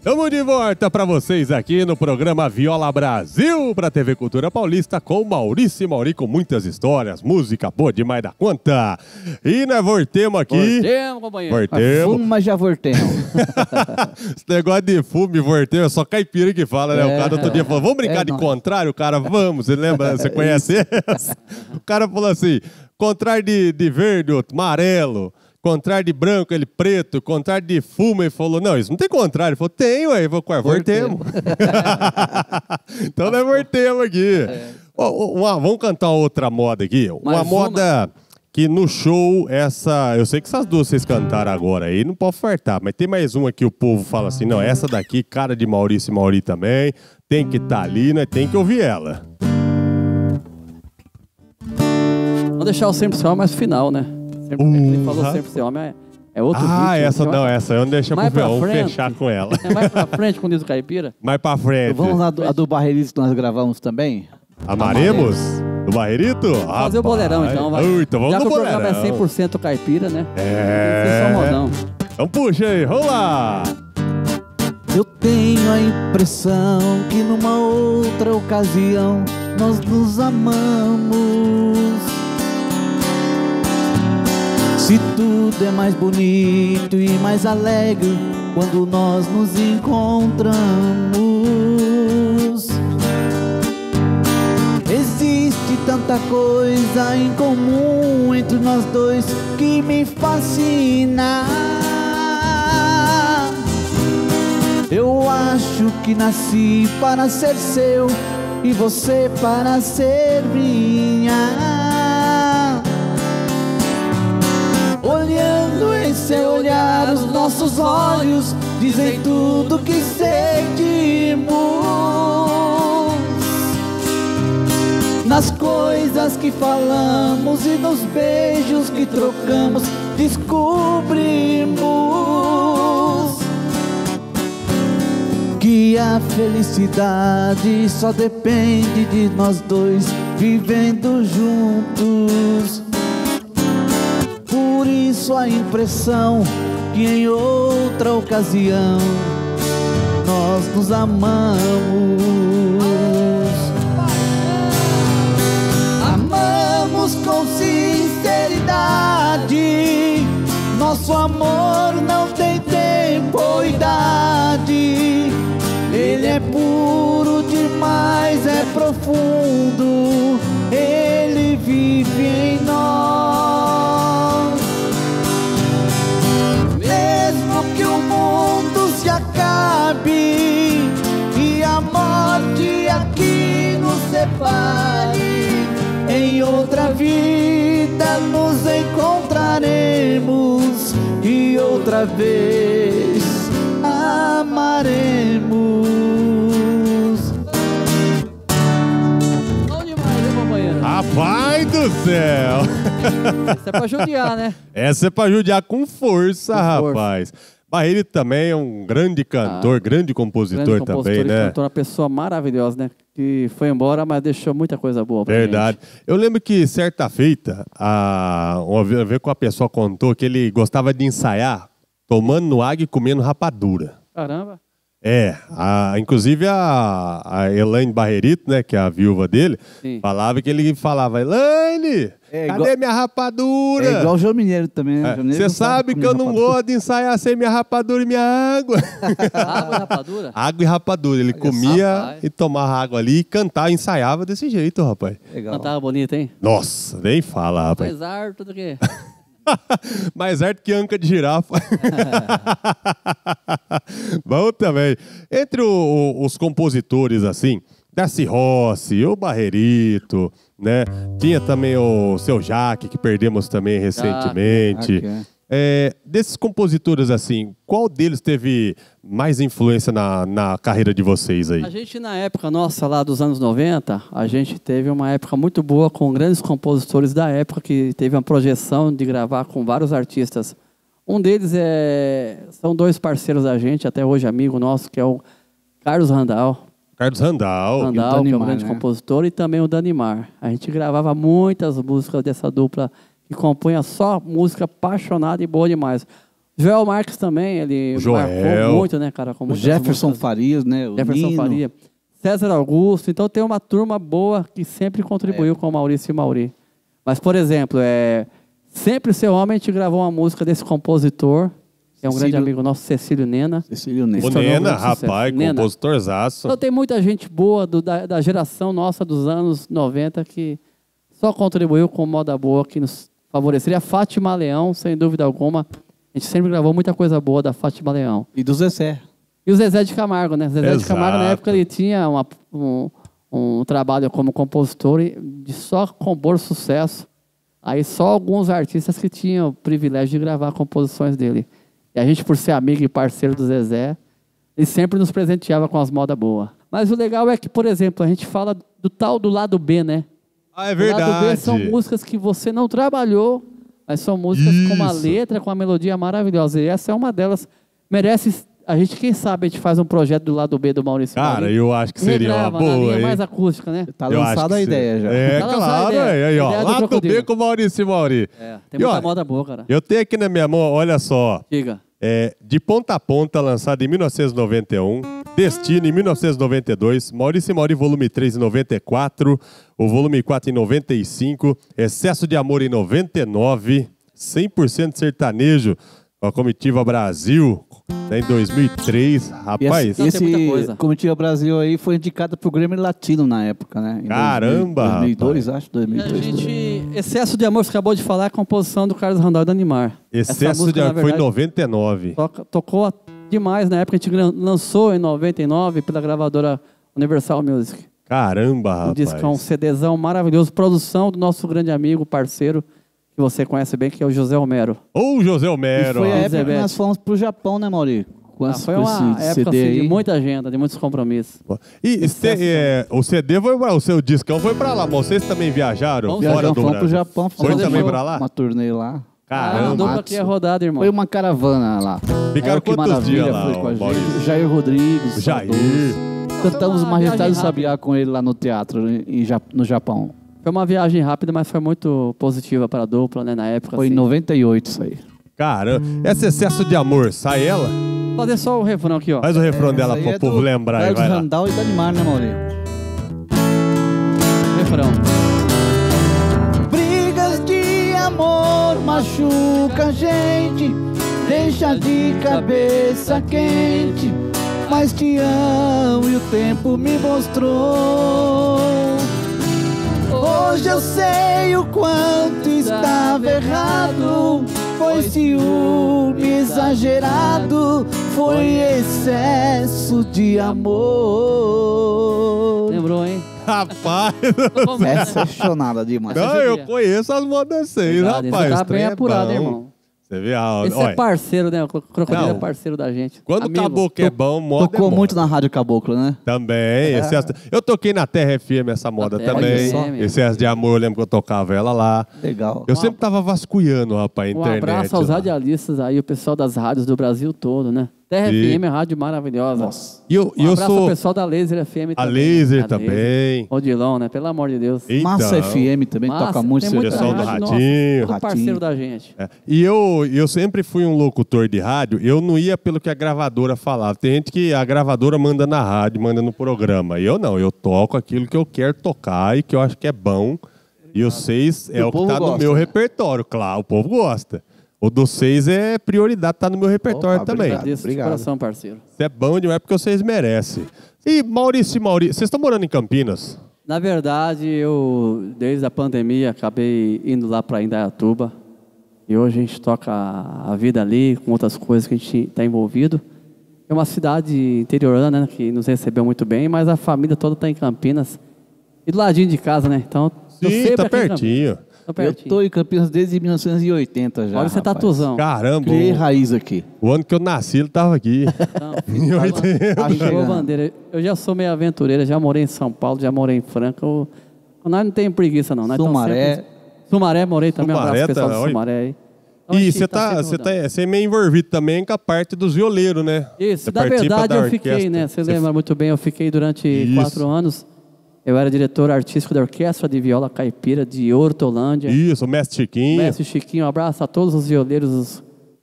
Speaker 4: Estamos de volta para vocês aqui no programa Viola Brasil para a T V Cultura Paulista com Maurício e Mauri com muitas histórias, música boa demais da conta. E nós voltemos aqui.
Speaker 5: Voltemos, companheiro.
Speaker 4: Voltemos.
Speaker 6: Fuma, já voltemos.
Speaker 4: Esse negócio de fume, voltemos, é só caipira que fala, né?
Speaker 6: É.
Speaker 4: O cara outro dia falou, vamos brincar
Speaker 6: É
Speaker 4: de
Speaker 6: nóis.
Speaker 4: contrário? O cara, vamos, você lembra? Você conhece essa? O cara falou assim, contrário de, de verde, outro, amarelo. Contrário de branco, ele preto. Contrário de fumo, ele falou, não, isso não tem contrário. Ele falou, tem, ué. Ele falou, ué, voltemos. Então nós voltemos aqui.
Speaker 5: É.
Speaker 4: Ó, ó, uma- vamos cantar outra moda aqui. Uma
Speaker 5: Mais uma?
Speaker 4: moda que no show, essa... Eu sei que essas duas vocês cantaram agora aí, não pode fartar. Mas tem mais uma que o povo fala assim, não, essa daqui, cara de Maurício e Mauri também, tem que estar ali, né? Tem que ouvir ela.
Speaker 5: Vamos deixar o Sempre Ser Homem mais final, né? Sempre,
Speaker 4: Uh,
Speaker 5: ele falou
Speaker 4: rapaz.
Speaker 5: Sempre Ser Homem, é, é outro
Speaker 4: Ah,
Speaker 5: ritmo,
Speaker 4: essa
Speaker 5: eu
Speaker 4: não,
Speaker 5: acho.
Speaker 4: essa eu não deixo pro
Speaker 5: Mais pra
Speaker 4: Vamos
Speaker 5: frente.
Speaker 4: fechar com ela.
Speaker 5: É mais pra frente com o Niso Caipira.
Speaker 4: Mais pra frente.
Speaker 6: Vamos lá, do, a do Barreirinhos que nós gravamos também?
Speaker 4: Amaremos? Do Barreirito?
Speaker 5: Vamos fazer o boleirão, então. Vai.
Speaker 4: Ui, então vamos
Speaker 5: Já
Speaker 4: no
Speaker 5: que o programa
Speaker 4: boleirão.
Speaker 5: é cem por cento caipira, né?
Speaker 4: É.
Speaker 5: Tem que ser só modão.
Speaker 4: Então puxa aí, vamos lá.
Speaker 6: Eu tenho a impressão que numa outra ocasião nós nos amamos. Se tudo é mais bonito e mais alegre quando nós nos encontramos. Existe tanta coisa em comum entre nós dois que me fascina. Eu acho que nasci para ser seu e você para ser minha. Olhando em seu olhar, os nossos olhos dizem tudo que sentimos. Nas coisas que falamos e nos beijos que trocamos, descobrimos que a felicidade só depende de nós dois vivendo juntos. Por isso a impressão que em outra ocasião nós nos amamos. Amamos com sinceridade, nosso amor não tem tempo ou idade. Ele é puro demais, é profundo, ele vive em nós. Mesmo que o mundo se acabe e a morte aqui nos separe, em outra vida nos encontraremos e outra vez amaremos.
Speaker 5: Bom demais, hein, companheiro?
Speaker 4: Rapaz do céu.
Speaker 5: Isso é pra judiar, né?
Speaker 4: Essa é pra judiar com força,
Speaker 5: Com força.
Speaker 4: rapaz. Barreiro também é um grande cantor,
Speaker 5: Ah,
Speaker 4: grande compositor
Speaker 5: Grande compositor
Speaker 4: também,
Speaker 5: e
Speaker 4: né?
Speaker 5: cantor, uma pessoa maravilhosa, né? Que foi embora, mas deixou muita coisa boa pra
Speaker 4: Verdade. Eu lembro que certa feita, a, uma vez que uma pessoa contou que ele gostava de ensaiar tomando no água e comendo rapadura.
Speaker 5: gente. Caramba.
Speaker 4: É, a- inclusive a, a Elaine Barreirito, né, que é a viúva dele,
Speaker 5: Sim.
Speaker 4: falava que ele falava, Elaine,
Speaker 6: É
Speaker 4: cadê
Speaker 6: igual-
Speaker 4: minha rapadura?
Speaker 6: É igual o João Mineiro também, né?
Speaker 4: É,
Speaker 6: O João Mineiro
Speaker 4: Você
Speaker 6: não
Speaker 4: sabe que
Speaker 6: comer
Speaker 4: eu não
Speaker 6: rapadura.
Speaker 4: gosto de ensaiar sem minha rapadura e minha água.
Speaker 5: Água e rapadura?
Speaker 4: Água e rapadura. Ele comia
Speaker 5: rapaz.
Speaker 4: e tomava água ali e cantava, ensaiava desse jeito, rapaz.
Speaker 6: Legal.
Speaker 5: Cantava bonito, hein?
Speaker 4: Nossa, nem fala, rapaz.
Speaker 5: Mais harto do que...
Speaker 4: Mais certo que anca de girafa. Bom também. Entre o- o- os compositores, assim, Darcy Rossi, o Barreirito, né? Tinha também o Seu Jaque, que perdemos também recentemente.
Speaker 6: Ah, ok.
Speaker 4: É, desses compositores, assim, qual deles teve mais influência na, na carreira de vocês aí?
Speaker 5: A gente, na época nossa, lá dos anos noventa, a gente teve uma época muito boa com grandes compositores da época que teve uma projeção de gravar com vários artistas. Um deles é... são dois parceiros da gente, até hoje amigo nosso, que é o Carlos Randal.
Speaker 4: Carlos Randal.
Speaker 5: Randal, que é um
Speaker 6: Danimar,
Speaker 5: grande
Speaker 6: né?
Speaker 5: compositor, e também o Danimar. A gente gravava muitas músicas dessa dupla que compunha só música apaixonada e boa demais. Joel Marques também, ele
Speaker 4: O Joel.
Speaker 5: marcou muito, né, cara? Com
Speaker 6: O
Speaker 5: muitas
Speaker 6: Jefferson
Speaker 5: músicas.
Speaker 6: Farias, né? O
Speaker 5: Jefferson
Speaker 6: Nino.
Speaker 5: Faria. César Augusto. Então tem uma turma boa que sempre
Speaker 6: É.
Speaker 5: contribuiu com o Maurício e Mauri. Mas, por exemplo, é... Sempre Seu Homem, a gente gravou uma música desse compositor, que é um
Speaker 6: Cecílio-
Speaker 5: grande amigo nosso, Cecílio Nena.
Speaker 6: Cecílio
Speaker 4: O
Speaker 6: Neto.
Speaker 5: tornou um
Speaker 4: Nena,
Speaker 5: grande sucesso.
Speaker 4: rapaz,
Speaker 5: Nena.
Speaker 4: compositorzaço.
Speaker 5: Então tem muita gente boa do- da, da geração nossa dos anos noventa que só contribuiu com moda boa que nos favoreceria. A Fátima Leão, sem dúvida alguma. A gente sempre gravou muita coisa boa da Fátima Leão.
Speaker 6: E do Zezé.
Speaker 5: E o Zezé de Camargo, né? Zezé de
Speaker 4: Exato.
Speaker 5: Camargo, na época, ele tinha uma- um, um trabalho como compositor e de só compor sucesso. Aí só alguns artistas que tinham o privilégio de gravar composições dele. E a gente, por ser amigo e parceiro do Zezé, ele sempre nos presenteava com as modas boas. Mas o legal é que, por exemplo, a gente fala do tal do lado B, né?
Speaker 4: Ah, é
Speaker 5: O lado B
Speaker 4: verdade.
Speaker 5: são músicas que você não trabalhou, mas são músicas com uma
Speaker 4: Isso.
Speaker 5: letra, com uma melodia maravilhosa. E essa é uma delas. Merece... A gente, quem sabe, a gente faz um projeto do lado B do Maurício
Speaker 4: Cara,
Speaker 5: Mauri.
Speaker 4: eu acho que seria uma
Speaker 5: Regrava na
Speaker 4: boa,
Speaker 5: linha
Speaker 4: hein?
Speaker 5: mais acústica, né?
Speaker 6: Tá
Speaker 4: Eu acho
Speaker 6: lançada a
Speaker 4: que
Speaker 6: ideia
Speaker 4: sim.
Speaker 6: já.
Speaker 4: É,
Speaker 5: Tá lançada a
Speaker 4: claro,
Speaker 5: ideia.
Speaker 4: aí, ó.
Speaker 5: Ideia do
Speaker 4: Lá do
Speaker 5: Crocodilo.
Speaker 4: B com o Maurício e Mauri.
Speaker 5: É, tem
Speaker 4: E,
Speaker 5: muita
Speaker 4: ó,
Speaker 5: moda boa, cara.
Speaker 4: Eu tenho aqui na minha mão, olha só.
Speaker 5: Diga.
Speaker 4: É, De Ponta a Ponta, lançado em mil novecentos e noventa e um. Destino, em mil novecentos e noventa e dois. Maurício e Mauri, volume três, em noventa e quatro. O volume quatro, em noventa e cinco. Excesso de Amor, em noventa e nove. cem por cento sertanejo, com a Comitiva Brasil, né, em dois mil e três.
Speaker 6: E
Speaker 4: Rapaz,
Speaker 5: Não,
Speaker 6: esse,
Speaker 5: tem muita
Speaker 6: esse
Speaker 5: coisa.
Speaker 6: Comitiva Brasil aí foi indicado pro Grêmio Latino na época, né? Em
Speaker 4: Caramba,
Speaker 6: dois mil e dois, acho, dois mil e
Speaker 5: A
Speaker 6: dois.
Speaker 5: gente... Excesso de Amor, você acabou de falar, é a composição do Carlos Randall e do Animar. Essa
Speaker 4: Excesso
Speaker 5: música,
Speaker 4: de
Speaker 5: na
Speaker 4: Amor foi em
Speaker 5: verdade,
Speaker 4: noventa e nove.
Speaker 5: toca- tocou a- demais na época. A gente gran- lançou em noventa e nove pela gravadora Universal Music.
Speaker 4: Caramba,
Speaker 5: Um
Speaker 4: rapaz.
Speaker 5: discão, um CDzão maravilhoso. Produção do nosso grande amigo, parceiro, que você conhece bem, que é o José Homero.
Speaker 4: Ou José
Speaker 6: E
Speaker 4: Homero.
Speaker 6: foi a
Speaker 4: ó.
Speaker 6: época que
Speaker 5: Elizabeth.
Speaker 6: nós fomos pro Japão, né, Mauri? Com
Speaker 5: Ah,
Speaker 6: esse,
Speaker 5: foi
Speaker 6: com
Speaker 5: uma
Speaker 6: esse
Speaker 5: época
Speaker 6: C D
Speaker 5: assim,
Speaker 6: aí.
Speaker 5: de muita agenda, de muitos compromissos.
Speaker 4: E este- é, o C D foi pra, o seu discão foi pra lá, mas vocês também viajaram
Speaker 5: Vamos
Speaker 4: fora
Speaker 6: Viajamos,
Speaker 4: do
Speaker 6: fomos pro
Speaker 4: Brasil?
Speaker 6: Japão.
Speaker 4: Foi
Speaker 6: fizemos
Speaker 4: também
Speaker 6: uma-
Speaker 4: pra lá?
Speaker 6: Uma turnê lá.
Speaker 5: Ah,
Speaker 4: Caramba.
Speaker 5: a dupla
Speaker 6: Matos.
Speaker 5: aqui é rodada, irmão.
Speaker 6: Foi uma caravana lá.
Speaker 4: Ficaram
Speaker 6: Aí, que
Speaker 4: quantos
Speaker 6: maravilha,
Speaker 4: dias lá,
Speaker 6: foi com a
Speaker 4: ô,
Speaker 6: gente.
Speaker 4: Maurício?
Speaker 6: Jair Rodrigues.
Speaker 4: Jair.
Speaker 6: saudoso. Cantamos
Speaker 5: Foi uma
Speaker 6: Majestade
Speaker 5: viagem
Speaker 6: do Sabiá com ele lá no teatro, em Ja- no Japão.
Speaker 5: Foi uma viagem rápida, mas foi muito positiva para a dupla, né, na época.
Speaker 6: Foi em
Speaker 5: assim.
Speaker 6: noventa e oito isso aí.
Speaker 4: Caramba, esse excesso de amor, sai ela?
Speaker 5: Fazer só o refrão aqui, ó.
Speaker 4: Faz o refrão dela
Speaker 6: Isso aí
Speaker 4: pro
Speaker 6: é
Speaker 4: povo
Speaker 6: do
Speaker 4: lembrar aí,
Speaker 6: Carlos
Speaker 4: vai lá.
Speaker 6: Randall e Danimar, né, Mauri?
Speaker 5: Refrão.
Speaker 6: Brigas de amor machuca a gente, deixa de cabeça quente, mas te amo e o tempo me mostrou. Hoje eu sei o quanto estava errado, foi ciúme exagerado, foi excesso de amor.
Speaker 5: Lembrou, hein?
Speaker 4: Rapaz,
Speaker 6: Essa é chonada demais.
Speaker 4: não,
Speaker 5: sabia.
Speaker 4: eu conheço as modas seis,
Speaker 5: Verdade,
Speaker 4: rapaz.
Speaker 5: Você tá
Speaker 4: esse trem
Speaker 5: bem
Speaker 4: é
Speaker 5: apurado,
Speaker 4: bom.
Speaker 5: irmão.
Speaker 4: Você vê, ah,
Speaker 5: Esse
Speaker 4: olha,
Speaker 5: é parceiro, né? O Crocodilo
Speaker 4: Não.
Speaker 5: é parceiro da gente.
Speaker 4: quando
Speaker 5: Amigo.
Speaker 4: acabou que é bom, moda
Speaker 6: Tocou
Speaker 4: é moda.
Speaker 6: muito na Rádio Caboclo, né?
Speaker 4: Também. Excesso- Eu toquei na Terra F M essa moda
Speaker 5: Terra
Speaker 4: também.
Speaker 5: F M.
Speaker 4: Excesso de amor, eu lembro que eu tocava ela lá.
Speaker 6: Legal.
Speaker 4: Eu sempre tava vasculhando, rapaz, a
Speaker 5: Um
Speaker 4: internet.
Speaker 5: abraço aos
Speaker 4: lá.
Speaker 5: radialistas aí, o pessoal das rádios do Brasil todo, né? Terra
Speaker 4: E-
Speaker 5: F M é rádio maravilhosa.
Speaker 4: E eu, e
Speaker 5: Um
Speaker 4: eu
Speaker 5: abraço ao
Speaker 4: sou
Speaker 5: pessoal da Laser F M
Speaker 4: a
Speaker 5: também.
Speaker 4: Laser
Speaker 5: A
Speaker 4: também.
Speaker 5: Odilon, né? Pelo amor de Deus.
Speaker 4: Então,
Speaker 6: Massa F M também
Speaker 5: Massa,
Speaker 6: toca muito
Speaker 5: tem
Speaker 6: seu
Speaker 5: muita
Speaker 4: pessoal do
Speaker 5: rádio, nossa,
Speaker 4: Ratinho.
Speaker 5: tudo parceiro
Speaker 6: Ratinho.
Speaker 5: da gente.
Speaker 4: É. E eu, eu sempre fui um locutor de rádio, eu não ia pelo que a gravadora falava. Tem gente que a gravadora manda na rádio, manda no programa. E eu não, eu toco aquilo que eu quero tocar e que eu acho que é bom. E o seis é
Speaker 6: o
Speaker 4: o que
Speaker 6: povo
Speaker 4: tá no
Speaker 6: gosta,
Speaker 4: meu
Speaker 6: né?
Speaker 4: repertório, claro, o povo gosta. O do seis é prioridade, tá no meu repertório
Speaker 6: Opa,
Speaker 4: também.
Speaker 6: obrigado.
Speaker 5: Agradeço de
Speaker 6: obrigado.
Speaker 5: coração, parceiro.
Speaker 4: Isso é bom demais porque vocês merecem. E Maurício e Maurício, vocês estão morando em Campinas?
Speaker 5: Na verdade, eu, desde a pandemia, acabei indo lá para Indaiatuba. E hoje a gente toca a vida ali, com outras coisas que a gente está envolvido. É uma cidade interiorana, né, que nos recebeu muito bem, mas a família toda está em Campinas. E do ladinho de casa, né? Então, eu
Speaker 4: Sim,
Speaker 5: sempre
Speaker 4: tá
Speaker 5: aqui em Campinas.
Speaker 4: pertinho.
Speaker 5: Tô
Speaker 6: Eu
Speaker 5: pertinho.
Speaker 6: tô em Campinas desde mil novecentos e oitenta já.
Speaker 5: Olha, você tá
Speaker 6: rapaz.
Speaker 5: tuzão.
Speaker 4: Caramba,
Speaker 6: Criei
Speaker 4: o,
Speaker 6: raiz aqui.
Speaker 4: o ano que eu nasci ele tava aqui.
Speaker 5: Então,
Speaker 4: Em oitenta.
Speaker 6: Tá
Speaker 5: Chegou a
Speaker 6: chegando.
Speaker 5: bandeira. Eu já sou meio aventureira, já morei em São Paulo, já morei em Franca. Eu, nós não temos preguiça, não. Nós tamo
Speaker 6: Sumaré.
Speaker 5: sempre- Sumaré, morei também.
Speaker 4: Sumaré,
Speaker 5: um abraço pro pessoal
Speaker 4: tá,
Speaker 5: do
Speaker 4: olha.
Speaker 5: Sumaré aí. Então, a
Speaker 4: E
Speaker 5: gente
Speaker 4: você tá,
Speaker 5: sempre
Speaker 4: você
Speaker 5: rodando.
Speaker 4: tá, você é meio envolvido também com a parte dos violeiros, né?
Speaker 5: Isso,
Speaker 4: Você
Speaker 5: na
Speaker 4: participa
Speaker 5: verdade
Speaker 4: da
Speaker 5: eu fiquei,
Speaker 4: orquestra.
Speaker 5: né? Você lembra muito bem, eu fiquei durante
Speaker 4: Isso.
Speaker 5: quatro anos. Eu era diretor artístico da Orquestra de Viola Caipira de Hortolândia.
Speaker 4: Isso, o mestre Chiquinho.
Speaker 5: Mestre Chiquinho, um abraço a todos os violeiros, os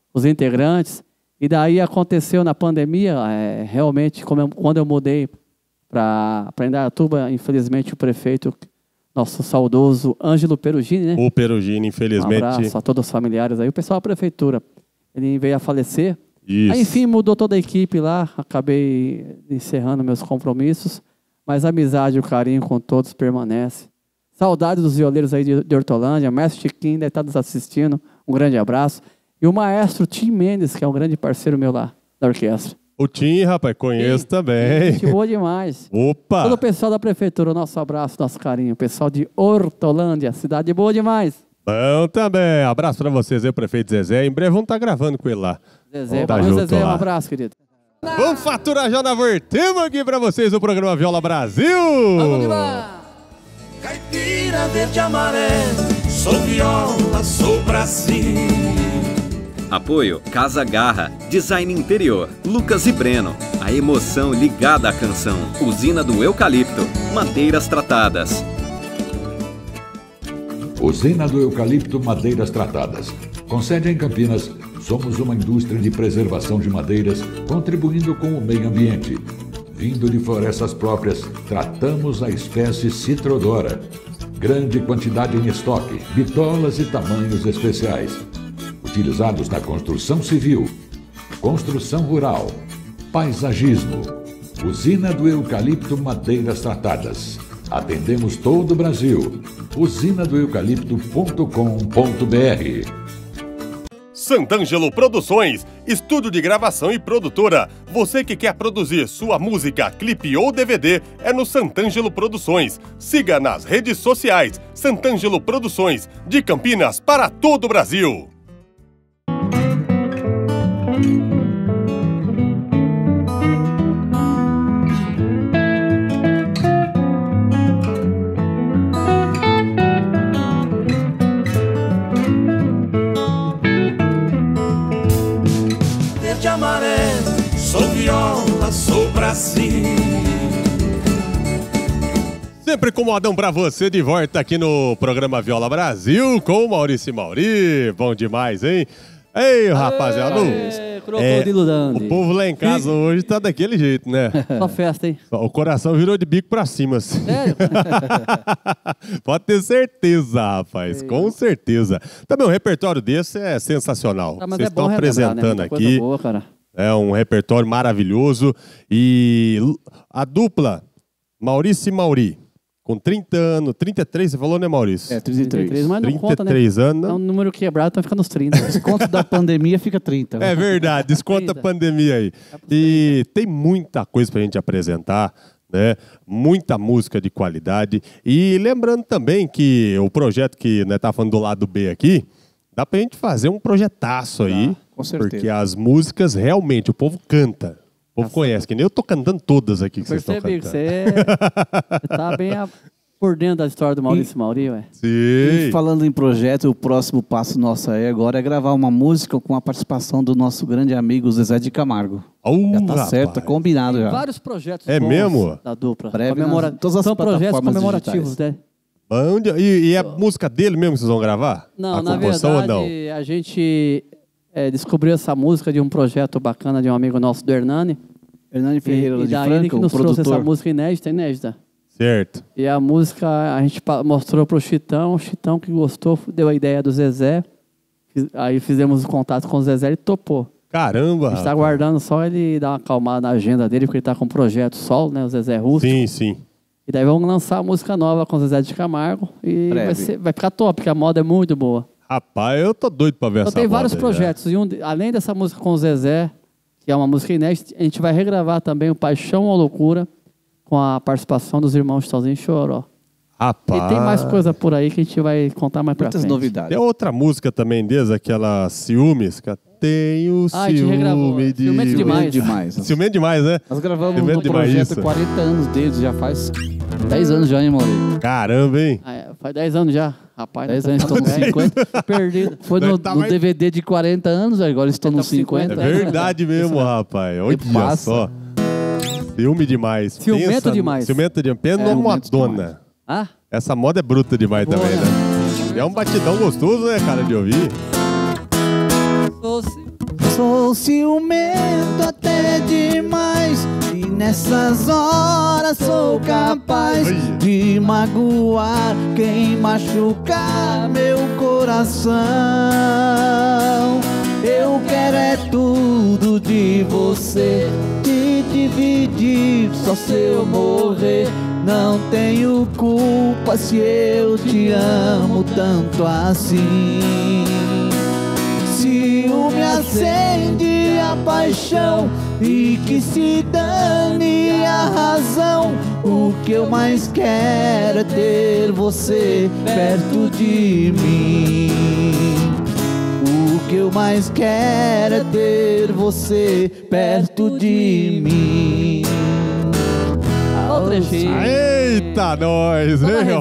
Speaker 5: os integrantes. E daí aconteceu na pandemia, é, realmente, como eu, quando eu mudei para Indaiatuba, infelizmente o prefeito, nosso saudoso Ângelo Perugini, né?
Speaker 4: O Perugini, infelizmente.
Speaker 5: Um abraço a todos os familiares aí, o pessoal da prefeitura. Ele veio a falecer.
Speaker 4: Isso.
Speaker 5: Aí, enfim, mudou toda a equipe lá, acabei encerrando meus compromissos, mas a amizade e o carinho com todos permanece. Saudades dos violeiros aí de, de Hortolândia, mestre Chiquinho deve estar nos assistindo, um grande abraço. E o maestro Tim Mendes, que é um grande parceiro meu lá, da orquestra.
Speaker 4: O Tim, rapaz, conheço
Speaker 5: Sim,
Speaker 4: também.
Speaker 5: gente boa demais.
Speaker 4: Opa!
Speaker 5: Todo o pessoal da prefeitura, nosso abraço, nosso carinho. Pessoal de Hortolândia, cidade boa demais.
Speaker 4: Bom também. Abraço pra vocês aí, o prefeito Zezé. Em breve vamos estar gravando com ele lá.
Speaker 5: Zezé,
Speaker 4: Tá
Speaker 5: valeu,
Speaker 4: junto
Speaker 5: Zezé, um
Speaker 4: lá.
Speaker 5: abraço, querido.
Speaker 4: Vamos faturar já na Vortema aqui pra vocês o programa Viola Brasil.
Speaker 5: Vamos lá!
Speaker 1: Caipira verde amarelo, sou viola, sou Brasil.
Speaker 2: Apoio Casa Garra, Design Interior, Lucas e Breno. A emoção ligada à canção. Usina do Eucalipto, Madeiras Tratadas.
Speaker 3: Usina do Eucalipto Madeiras Tratadas. Com sede em Campinas, somos uma indústria de preservação de madeiras, contribuindo com o meio ambiente. Vindo de florestas próprias, tratamos a espécie Citrodora. Grande quantidade em estoque, bitolas e tamanhos especiais. Utilizados na construção civil, construção rural, paisagismo. Usina do Eucalipto Madeiras Tratadas. Atendemos todo o Brasil. usina do eucalipto ponto com ponto br.
Speaker 4: Sant'Angelo Produções, estúdio de gravação e produtora. Você que quer produzir sua música, clipe ou D V D, é no Sant'Angelo Produções. Siga nas redes sociais. Sant'Angelo Produções, de Campinas para todo o Brasil.
Speaker 1: Verde amarelo, sou viola, sou Brasil.
Speaker 4: Sempre com modão pra você, de volta aqui no programa Viola Brasil, com o Maurício e Mauri. Bom demais, hein? Ei, rapaziada.
Speaker 5: Aê, crocodilo Dandy.
Speaker 4: O povo lá em casa hoje tá daquele jeito, né?
Speaker 5: Só festa, hein?
Speaker 4: O coração virou de bico pra cima. Assim.
Speaker 5: Sério?
Speaker 4: Pode ter certeza, rapaz. Com certeza. Também um repertório desse é sensacional.
Speaker 5: Ah, mas
Speaker 4: Vocês
Speaker 5: é bom
Speaker 4: estão
Speaker 5: relembrar, né?
Speaker 4: apresentando
Speaker 5: Muita coisa
Speaker 4: aqui.
Speaker 5: boa, cara.
Speaker 4: É um repertório maravilhoso. E a dupla Maurício e Mauri, com trinta anos, trinta e três, você falou, né, Maurício?
Speaker 6: É, trinta e três.
Speaker 5: Mas não conta, né?
Speaker 4: trinta e três anos.
Speaker 5: É
Speaker 4: Não?
Speaker 5: um número quebrado, então fica nos trinta.
Speaker 6: Desconto da pandemia fica trinta.
Speaker 4: É verdade, desconta a
Speaker 5: trinta.
Speaker 4: pandemia aí. E tem muita coisa pra gente apresentar, né? Muita música de qualidade. E lembrando também que o projeto que nós tá falando do lado B aqui, dá pra gente fazer um projetaço aí.
Speaker 6: com certeza.
Speaker 4: Porque as músicas realmente o povo canta. O povo conhece, que nem eu tô cantando todas aqui que vocês estão
Speaker 5: Percebi que
Speaker 4: cantando.
Speaker 5: você tá bem a- por dentro da história do Maurício e Mauri, ué.
Speaker 6: E
Speaker 4: Sim.
Speaker 6: falando em projeto, o próximo passo nosso aí agora é gravar uma música com a participação do nosso grande amigo Zezé de Camargo.
Speaker 4: Uh,
Speaker 6: Já tá
Speaker 4: rapaz.
Speaker 6: certo, tá combinado já.
Speaker 5: Vários projetos
Speaker 4: É
Speaker 5: bons
Speaker 4: mesmo?
Speaker 5: da dupla.
Speaker 6: Breve
Speaker 5: Comemora-
Speaker 6: nas- todas as
Speaker 5: São projetos
Speaker 6: plataformas
Speaker 5: comemorativos,
Speaker 6: digitais.
Speaker 5: né?
Speaker 4: Bom dia. E, e é música dele mesmo que vocês vão gravar?
Speaker 5: Não,
Speaker 4: a
Speaker 5: na
Speaker 4: composição
Speaker 5: verdade,
Speaker 4: ou não?
Speaker 5: a gente é, descobriu essa música de um projeto bacana de um amigo nosso, do Hernani.
Speaker 6: Hernani Ferreira
Speaker 5: e, e
Speaker 6: de
Speaker 5: daí
Speaker 6: Franca,
Speaker 5: ele que
Speaker 6: o
Speaker 5: nos trouxe
Speaker 6: produtor.
Speaker 5: essa música inédita, inédita.
Speaker 4: Certo.
Speaker 5: E a música a gente pa- mostrou pro Chitão, o Chitão que gostou, deu a ideia do Zezé. Fiz- Aí fizemos o contato com o Zezé, ele topou.
Speaker 4: Caramba.
Speaker 5: A gente tá
Speaker 4: rapaz.
Speaker 5: aguardando só ele dar uma acalmada na agenda dele, porque ele tá com um projeto solo, né? O Zezé Russo.
Speaker 4: Sim, sim.
Speaker 5: E daí vamos lançar a música nova com o Zezé de Camargo. E
Speaker 6: Breve.
Speaker 5: vai, ser- vai ficar top, porque a moda é muito boa.
Speaker 4: Rapaz, eu tô doido pra ver
Speaker 5: Então
Speaker 4: essa
Speaker 5: tem vários
Speaker 4: moda aí, né?
Speaker 5: projetos. E um de- além dessa música com o Zezé, que é uma música inédita, a gente vai regravar também o Paixão ou Loucura, com a participação dos irmãos Chitãozinho e Choró.
Speaker 4: Rapaz.
Speaker 5: E tem mais coisa por aí que a gente vai contar mais pra
Speaker 6: Muitas
Speaker 5: frente.
Speaker 6: novidades.
Speaker 4: Tem outra música também deles, aquela Ciúmes, que tenho
Speaker 5: Ah, a gente regravou.
Speaker 4: ciúme de...
Speaker 5: Ciumento demais.
Speaker 6: demais.
Speaker 4: Ciumento demais, né?
Speaker 6: Nós gravamos
Speaker 4: Ciumento
Speaker 6: no
Speaker 4: demais
Speaker 6: projeto
Speaker 4: isso.
Speaker 6: quarenta anos deles, já faz dez anos já, hein, Maurício?
Speaker 4: Caramba, hein?
Speaker 5: Ah, é, faz dez anos já. Rapaz,
Speaker 6: dez
Speaker 5: nós
Speaker 6: anos,
Speaker 5: estamos
Speaker 6: estão nos
Speaker 5: velho.
Speaker 6: cinquenta.
Speaker 5: Perdido.
Speaker 6: Foi
Speaker 4: Deve
Speaker 6: no,
Speaker 4: tá
Speaker 6: no
Speaker 4: mais-
Speaker 6: D V D de quarenta anos, agora estão
Speaker 5: Tá
Speaker 6: nos
Speaker 5: com cinquenta.
Speaker 6: cinquenta.
Speaker 4: É verdade mesmo, rapaz. Olha
Speaker 6: passa.
Speaker 4: só. Ciúme demais.
Speaker 5: Ciumento
Speaker 4: Pensa-
Speaker 5: demais.
Speaker 4: Ciumento demais. Pensa
Speaker 6: É,
Speaker 4: numa
Speaker 6: ciumento
Speaker 4: dona.
Speaker 6: demais.
Speaker 5: Ah?
Speaker 4: Essa moda é bruta demais
Speaker 5: Boa,
Speaker 4: também,
Speaker 5: né?
Speaker 4: né? É um batidão gostoso, né, cara, de ouvir.
Speaker 5: Sou ci-
Speaker 6: Sou ciumento até demais, e nessas horas sou capaz de magoar quem machucar meu coração. Eu quero é tudo de você, te dividir só se eu morrer. Não tenho culpa se eu te amo tanto assim. Ciúme acende a paixão e que se dane a razão. O que eu mais quero é ter você perto de mim. O que eu mais quero é ter você perto de mim.
Speaker 4: Eita, nós, hein?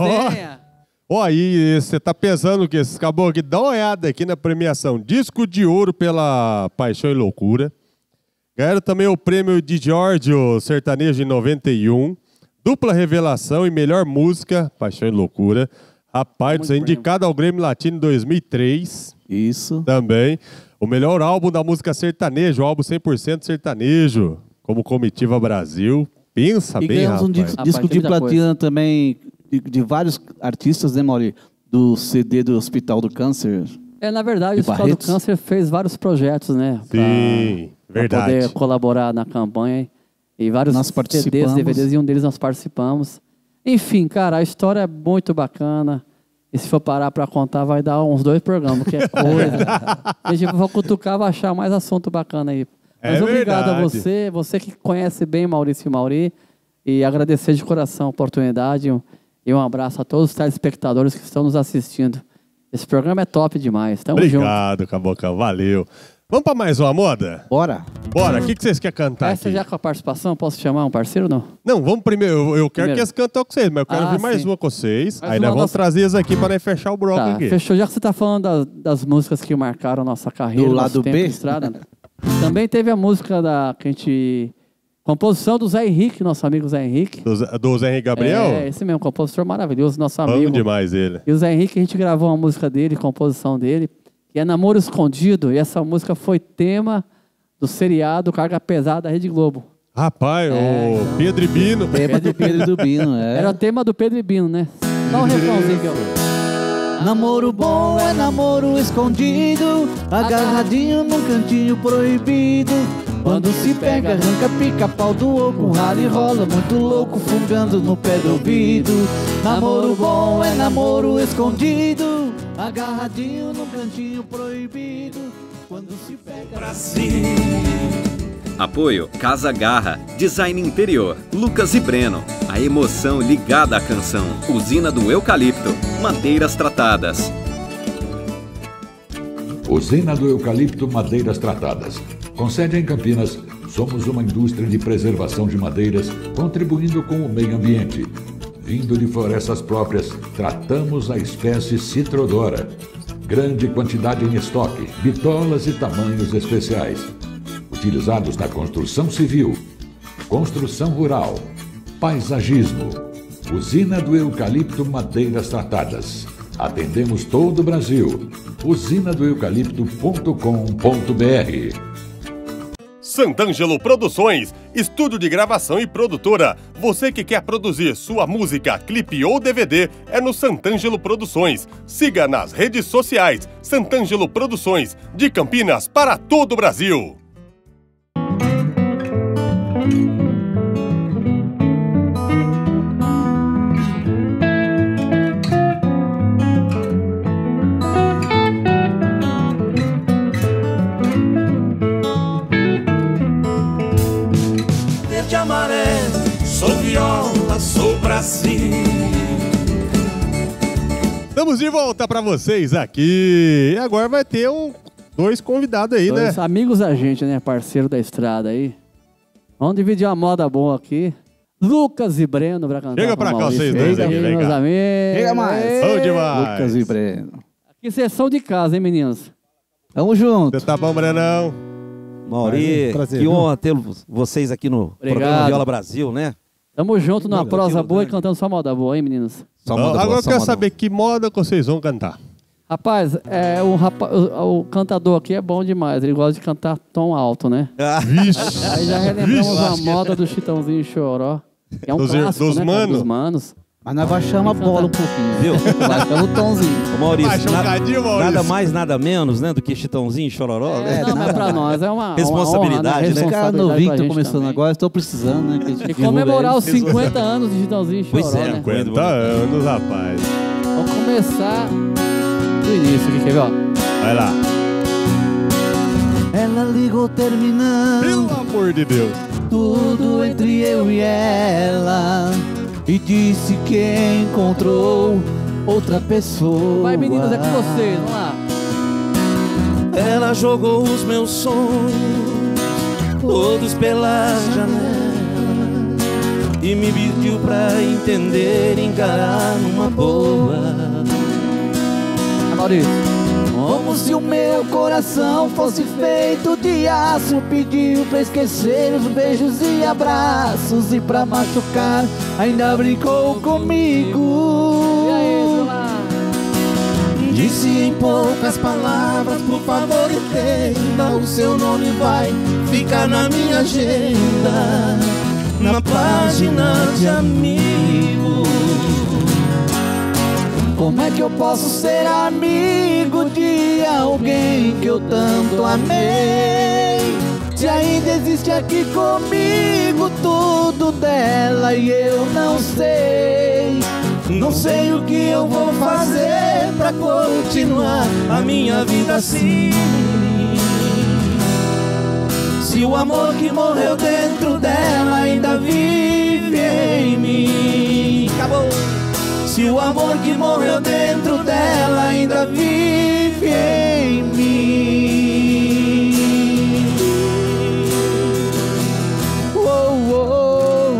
Speaker 4: Ó, aí, você tá pensando que esse caboclo aqui, dá uma olhada aqui na premiação. Disco de ouro pela Paixão e Loucura. Ganharam também o prêmio de Giorgio Sertanejo em noventa e um. Dupla revelação e melhor música, Paixão e Loucura. Rapaz, você é indicado ao Grêmio Latino em dois mil e três.
Speaker 6: Isso.
Speaker 4: Também. O melhor álbum da música sertanejo, o álbum cem por cento sertanejo, como Comitiva Brasil. Pensa
Speaker 6: e
Speaker 4: bem,
Speaker 6: ganhamos um
Speaker 4: rapaz.
Speaker 6: disco, disco de platina também de, de vários artistas, né, Mauri? Do C D do Hospital do Câncer.
Speaker 5: É, na verdade, o Hospital do Câncer fez vários projetos, né? Pra,
Speaker 4: Sim, verdade.
Speaker 5: Pra poder colaborar na campanha. E vários
Speaker 6: nós
Speaker 5: C Ds, D V Ds, e um deles nós participamos. Enfim, cara, a história é muito bacana. E se for parar pra contar, vai dar uns dois programas, que é coisa. A gente vai cutucar, vai achar mais assunto bacana aí. Mas
Speaker 4: é
Speaker 5: obrigado
Speaker 4: verdade.
Speaker 5: a você, você que conhece bem Maurício e Mauri, e agradecer de coração a oportunidade e um abraço a todos os telespectadores que estão nos assistindo. Esse programa é top demais. Tamo junto.
Speaker 4: Obrigado, Cabocão. Valeu. Vamos para mais uma moda?
Speaker 6: Bora.
Speaker 4: Bora. O que, que vocês querem cantar
Speaker 5: Essa
Speaker 4: aqui?
Speaker 5: já com a participação, posso chamar um parceiro ou não?
Speaker 4: Não, vamos primeiro. Eu, eu quero
Speaker 5: Primeiro.
Speaker 4: que eles cantem com vocês, mas eu quero
Speaker 5: Ah,
Speaker 4: ouvir mais
Speaker 5: sim.
Speaker 4: uma com vocês.
Speaker 5: Mais
Speaker 4: Aí
Speaker 5: uma
Speaker 4: nós vamos
Speaker 5: nossa-
Speaker 4: trazer eles aqui para fechar o bloco
Speaker 5: Tá,
Speaker 4: aqui.
Speaker 5: fechou. Já que você tá falando das, das músicas que marcaram nossa carreira,
Speaker 6: Do
Speaker 5: nosso
Speaker 6: lado
Speaker 5: tempo
Speaker 6: B?
Speaker 5: de estrada, também teve a música da que a gente... Composição do Zé Henrique, nosso amigo Zé Henrique.
Speaker 4: Do, Zé- do Zé Henrique Gabriel?
Speaker 5: É, esse mesmo, compositor maravilhoso, nosso
Speaker 4: Amo
Speaker 5: amigo.
Speaker 4: demais ele.
Speaker 5: E o Zé Henrique, a gente gravou uma música dele, composição dele, que é Namoro Escondido. E essa música foi tema do seriado Carga Pesada da Rede Globo.
Speaker 4: Rapaz,
Speaker 5: É,
Speaker 4: o
Speaker 5: então.
Speaker 4: Pedro e Bino.
Speaker 6: Tema do Pedro e do Bino, é.
Speaker 5: Era o tema do Pedro e Bino, né? Dá um refrãozinho que eu...
Speaker 6: Namoro bom é namoro escondido, agarradinho num cantinho proibido. Quando se pega, arranca pica-pau do oco, rala e rola, muito louco, fungando no pé do ouvido. Namoro bom é namoro escondido, agarradinho num cantinho proibido. Quando se pega...
Speaker 1: Pra cima.
Speaker 2: Apoio Casa Garra, Design Interior, Lucas e Breno. A emoção ligada à canção. Usina do Eucalipto, Madeiras Tratadas.
Speaker 3: Usina do Eucalipto Madeiras Tratadas. Com sede em Campinas, somos uma indústria de preservação de madeiras, contribuindo com o meio ambiente. Vindo de florestas próprias, tratamos a espécie Citrodora. Grande quantidade em estoque, bitolas e tamanhos especiais. Utilizados na construção civil, construção rural, paisagismo. Usina do Eucalipto Madeiras Tratadas. Atendemos todo o Brasil. usina do eucalipto ponto com ponto br.
Speaker 4: Sant'Angelo Produções, estúdio de gravação e produtora. Você que quer produzir sua música, clipe ou D V D, é no Sant'Angelo Produções. Siga nas redes sociais. Sant'Angelo Produções, de Campinas para todo o Brasil.
Speaker 1: Verde amarelo, sou viola, sou Brasil.
Speaker 4: Estamos de volta para vocês aqui. E agora vai ter um, dois convidados aí,
Speaker 5: Dois
Speaker 4: né?
Speaker 5: amigos da gente, né? Parceiro da estrada aí. Vamos dividir uma moda boa aqui. Lucas e Breno pra cantar.
Speaker 4: Chega
Speaker 5: com
Speaker 4: pra cá,
Speaker 5: Maurício.
Speaker 4: vocês dois
Speaker 5: Chega
Speaker 4: aqui,
Speaker 5: aí,
Speaker 4: vem
Speaker 5: meus
Speaker 4: cá.
Speaker 5: amigos.
Speaker 6: Chega mais.
Speaker 5: Ei,
Speaker 4: Bom demais.
Speaker 6: Lucas e Breno.
Speaker 5: Que sessão de casa, hein, meninos?
Speaker 6: Tamo junto.
Speaker 4: Você tá bom, Brenão?
Speaker 8: Mauri,
Speaker 9: Mas, prazer,
Speaker 8: que
Speaker 9: viu?
Speaker 8: honra ter vocês aqui no
Speaker 5: Obrigado.
Speaker 8: programa Viola Brasil, né?
Speaker 5: Tamo junto numa
Speaker 8: Aquilo,
Speaker 5: prosa boa e
Speaker 8: Dani.
Speaker 5: cantando só moda boa, hein, meninos?
Speaker 8: Só
Speaker 4: Então,
Speaker 8: moda boa,
Speaker 4: agora eu
Speaker 8: só
Speaker 4: quero
Speaker 8: moda
Speaker 4: saber que moda que vocês vão cantar.
Speaker 5: Rapaz, é, o, rapa, o, o cantador aqui é bom demais. Ele gosta de cantar tom alto, né?
Speaker 4: Vixe.
Speaker 5: Aí já relembramos
Speaker 4: Vixe.
Speaker 5: a moda do Chitãozinho e Choró. Que é um
Speaker 4: Dos-
Speaker 5: clássico,
Speaker 4: dos
Speaker 5: né, cara?
Speaker 4: manos.
Speaker 5: Dos manos.
Speaker 6: Mas nós baixamos a bola um pouquinho.
Speaker 8: Viu?
Speaker 6: Baixamos o tomzinho.
Speaker 8: Ô, Maurício,
Speaker 4: Baixa um
Speaker 8: na-
Speaker 4: cadinho, Maurício.
Speaker 8: nada mais, nada menos, né, do que Chitãozinho e Chororó,
Speaker 5: É,
Speaker 8: né?
Speaker 5: não, mas pra nós é uma
Speaker 8: Responsabilidade,
Speaker 5: uma honra,
Speaker 8: né?
Speaker 6: Os caras
Speaker 5: Responsabilidade
Speaker 6: novinhos
Speaker 5: pra
Speaker 6: que estão
Speaker 5: gente
Speaker 6: começando
Speaker 5: também.
Speaker 6: agora, estou precisando, né? Que a gente
Speaker 5: E
Speaker 6: divulga
Speaker 5: comemorar
Speaker 6: eles.
Speaker 5: os cinquenta anos de Chitãozinho e Choró,
Speaker 8: Pois é,
Speaker 5: né?
Speaker 4: cinquenta anos, rapaz.
Speaker 5: Vamos começar do início aqui, quer ver, ó?
Speaker 4: Vai lá.
Speaker 6: Ela ligou terminando
Speaker 4: Pelo amor de Deus.
Speaker 6: tudo entre eu e ela e disse que encontrou outra pessoa.
Speaker 5: Vai, meninas, é com vocês, vamos lá.
Speaker 1: Ela jogou os meus sonhos todos pela janela e me pediu pra entender e encarar numa boa.
Speaker 5: Maurício.
Speaker 6: Como se o meu coração fosse feito de aço. Pediu pra esquecer os beijos e abraços, e pra machucar ainda brincou comigo.
Speaker 5: E aí, lá?
Speaker 1: Disse em poucas palavras, por favor entenda, o seu nome vai ficar na minha agenda, na página de amigo.
Speaker 6: Como é que eu posso ser amigo de alguém que eu tanto amei? Se ainda existe aqui comigo tudo dela e eu não sei.
Speaker 1: Não sei o que eu vou fazer pra continuar a minha vida assim. Se o amor que morreu dentro dela ainda vive em mim. Acabou. Se o amor que morreu dentro dela ainda vive em mim. Oh, oh,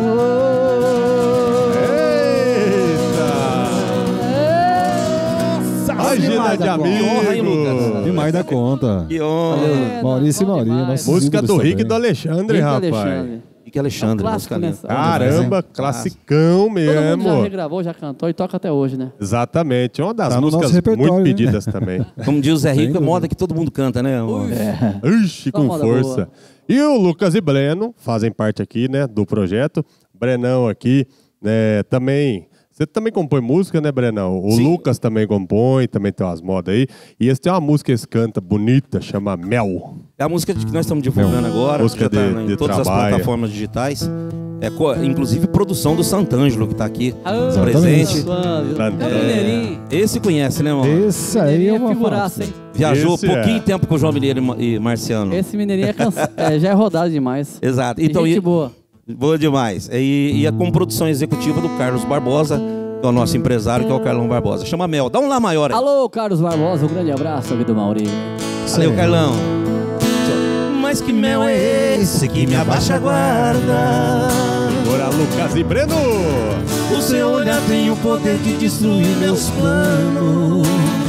Speaker 4: Eita! Agenda de
Speaker 8: honra, hein, Lucas?
Speaker 4: amigo.
Speaker 9: Demais da conta.
Speaker 8: Que honra.
Speaker 5: É,
Speaker 9: Maurício e
Speaker 5: bom
Speaker 9: Maurinho,
Speaker 5: demais.
Speaker 9: nossos
Speaker 4: Música
Speaker 9: ídolos
Speaker 4: do Rick e
Speaker 9: também.
Speaker 4: do Alexandre,
Speaker 5: Rick
Speaker 4: rapaz.
Speaker 5: Alexandre.
Speaker 8: E que Alexandre,
Speaker 5: É um
Speaker 8: música
Speaker 5: clássico,
Speaker 8: linda.
Speaker 5: né?
Speaker 4: Caramba, classicão
Speaker 5: Todo mundo já
Speaker 4: mesmo.
Speaker 5: regravou, já cantou e toca até hoje, né?
Speaker 4: Exatamente. É uma das
Speaker 9: Tá no nosso
Speaker 4: músicas
Speaker 9: repertório,
Speaker 4: muito
Speaker 9: né?
Speaker 4: pedidas também.
Speaker 8: Como diz o Zé Rico, é
Speaker 9: dúvida.
Speaker 8: moda que todo mundo canta, né?
Speaker 4: Ixi,
Speaker 5: Só
Speaker 4: com
Speaker 5: moda
Speaker 4: força.
Speaker 5: boa.
Speaker 4: E o Lucas e Breno fazem parte aqui, né, do projeto. Brenão aqui, né, também... Você também compõe música, né, Brenão? O
Speaker 8: Sim.
Speaker 4: Lucas também compõe, também tem umas modas aí. E esse tem uma música que eles cantam bonita, chama Mel.
Speaker 8: É a música que nós estamos divulgando agora,
Speaker 4: Música
Speaker 8: que já
Speaker 4: de-
Speaker 8: tá em
Speaker 4: de
Speaker 8: todas as
Speaker 4: trabalho.
Speaker 8: plataformas digitais. É, co- inclusive produção do Sant'Angelo, que está aqui
Speaker 5: Ah,
Speaker 8: presente.
Speaker 4: Tá-
Speaker 5: É Mineirinho.
Speaker 8: Esse conhece, né, mano?
Speaker 9: Esse aí é
Speaker 5: Mineirinho é
Speaker 9: uma
Speaker 5: figuraça,
Speaker 9: fácil.
Speaker 5: hein?
Speaker 8: Viajou
Speaker 4: Esse
Speaker 8: pouquinho
Speaker 4: é.
Speaker 8: tempo com o João Mineiro e Ma- e Marciano.
Speaker 5: Esse Mineirinho é cansa... é, já é rodado demais.
Speaker 8: Exato.
Speaker 5: E
Speaker 8: Então,
Speaker 5: gente
Speaker 8: e-
Speaker 5: boa.
Speaker 8: boa demais. E, e é com produção executiva do Carlos Barbosa, que é o nosso empresário, que é o Carlão Barbosa. Chama Mel. Dá um lá maior aí.
Speaker 5: Alô, Carlos Barbosa, um grande abraço aqui do Maurinho.
Speaker 8: Valeu, Carlão.
Speaker 1: Mas que mel é esse que me abaixa a guarda?
Speaker 4: Agora, Lucas e Breno.
Speaker 1: O seu olhar tem o poder de destruir meus planos.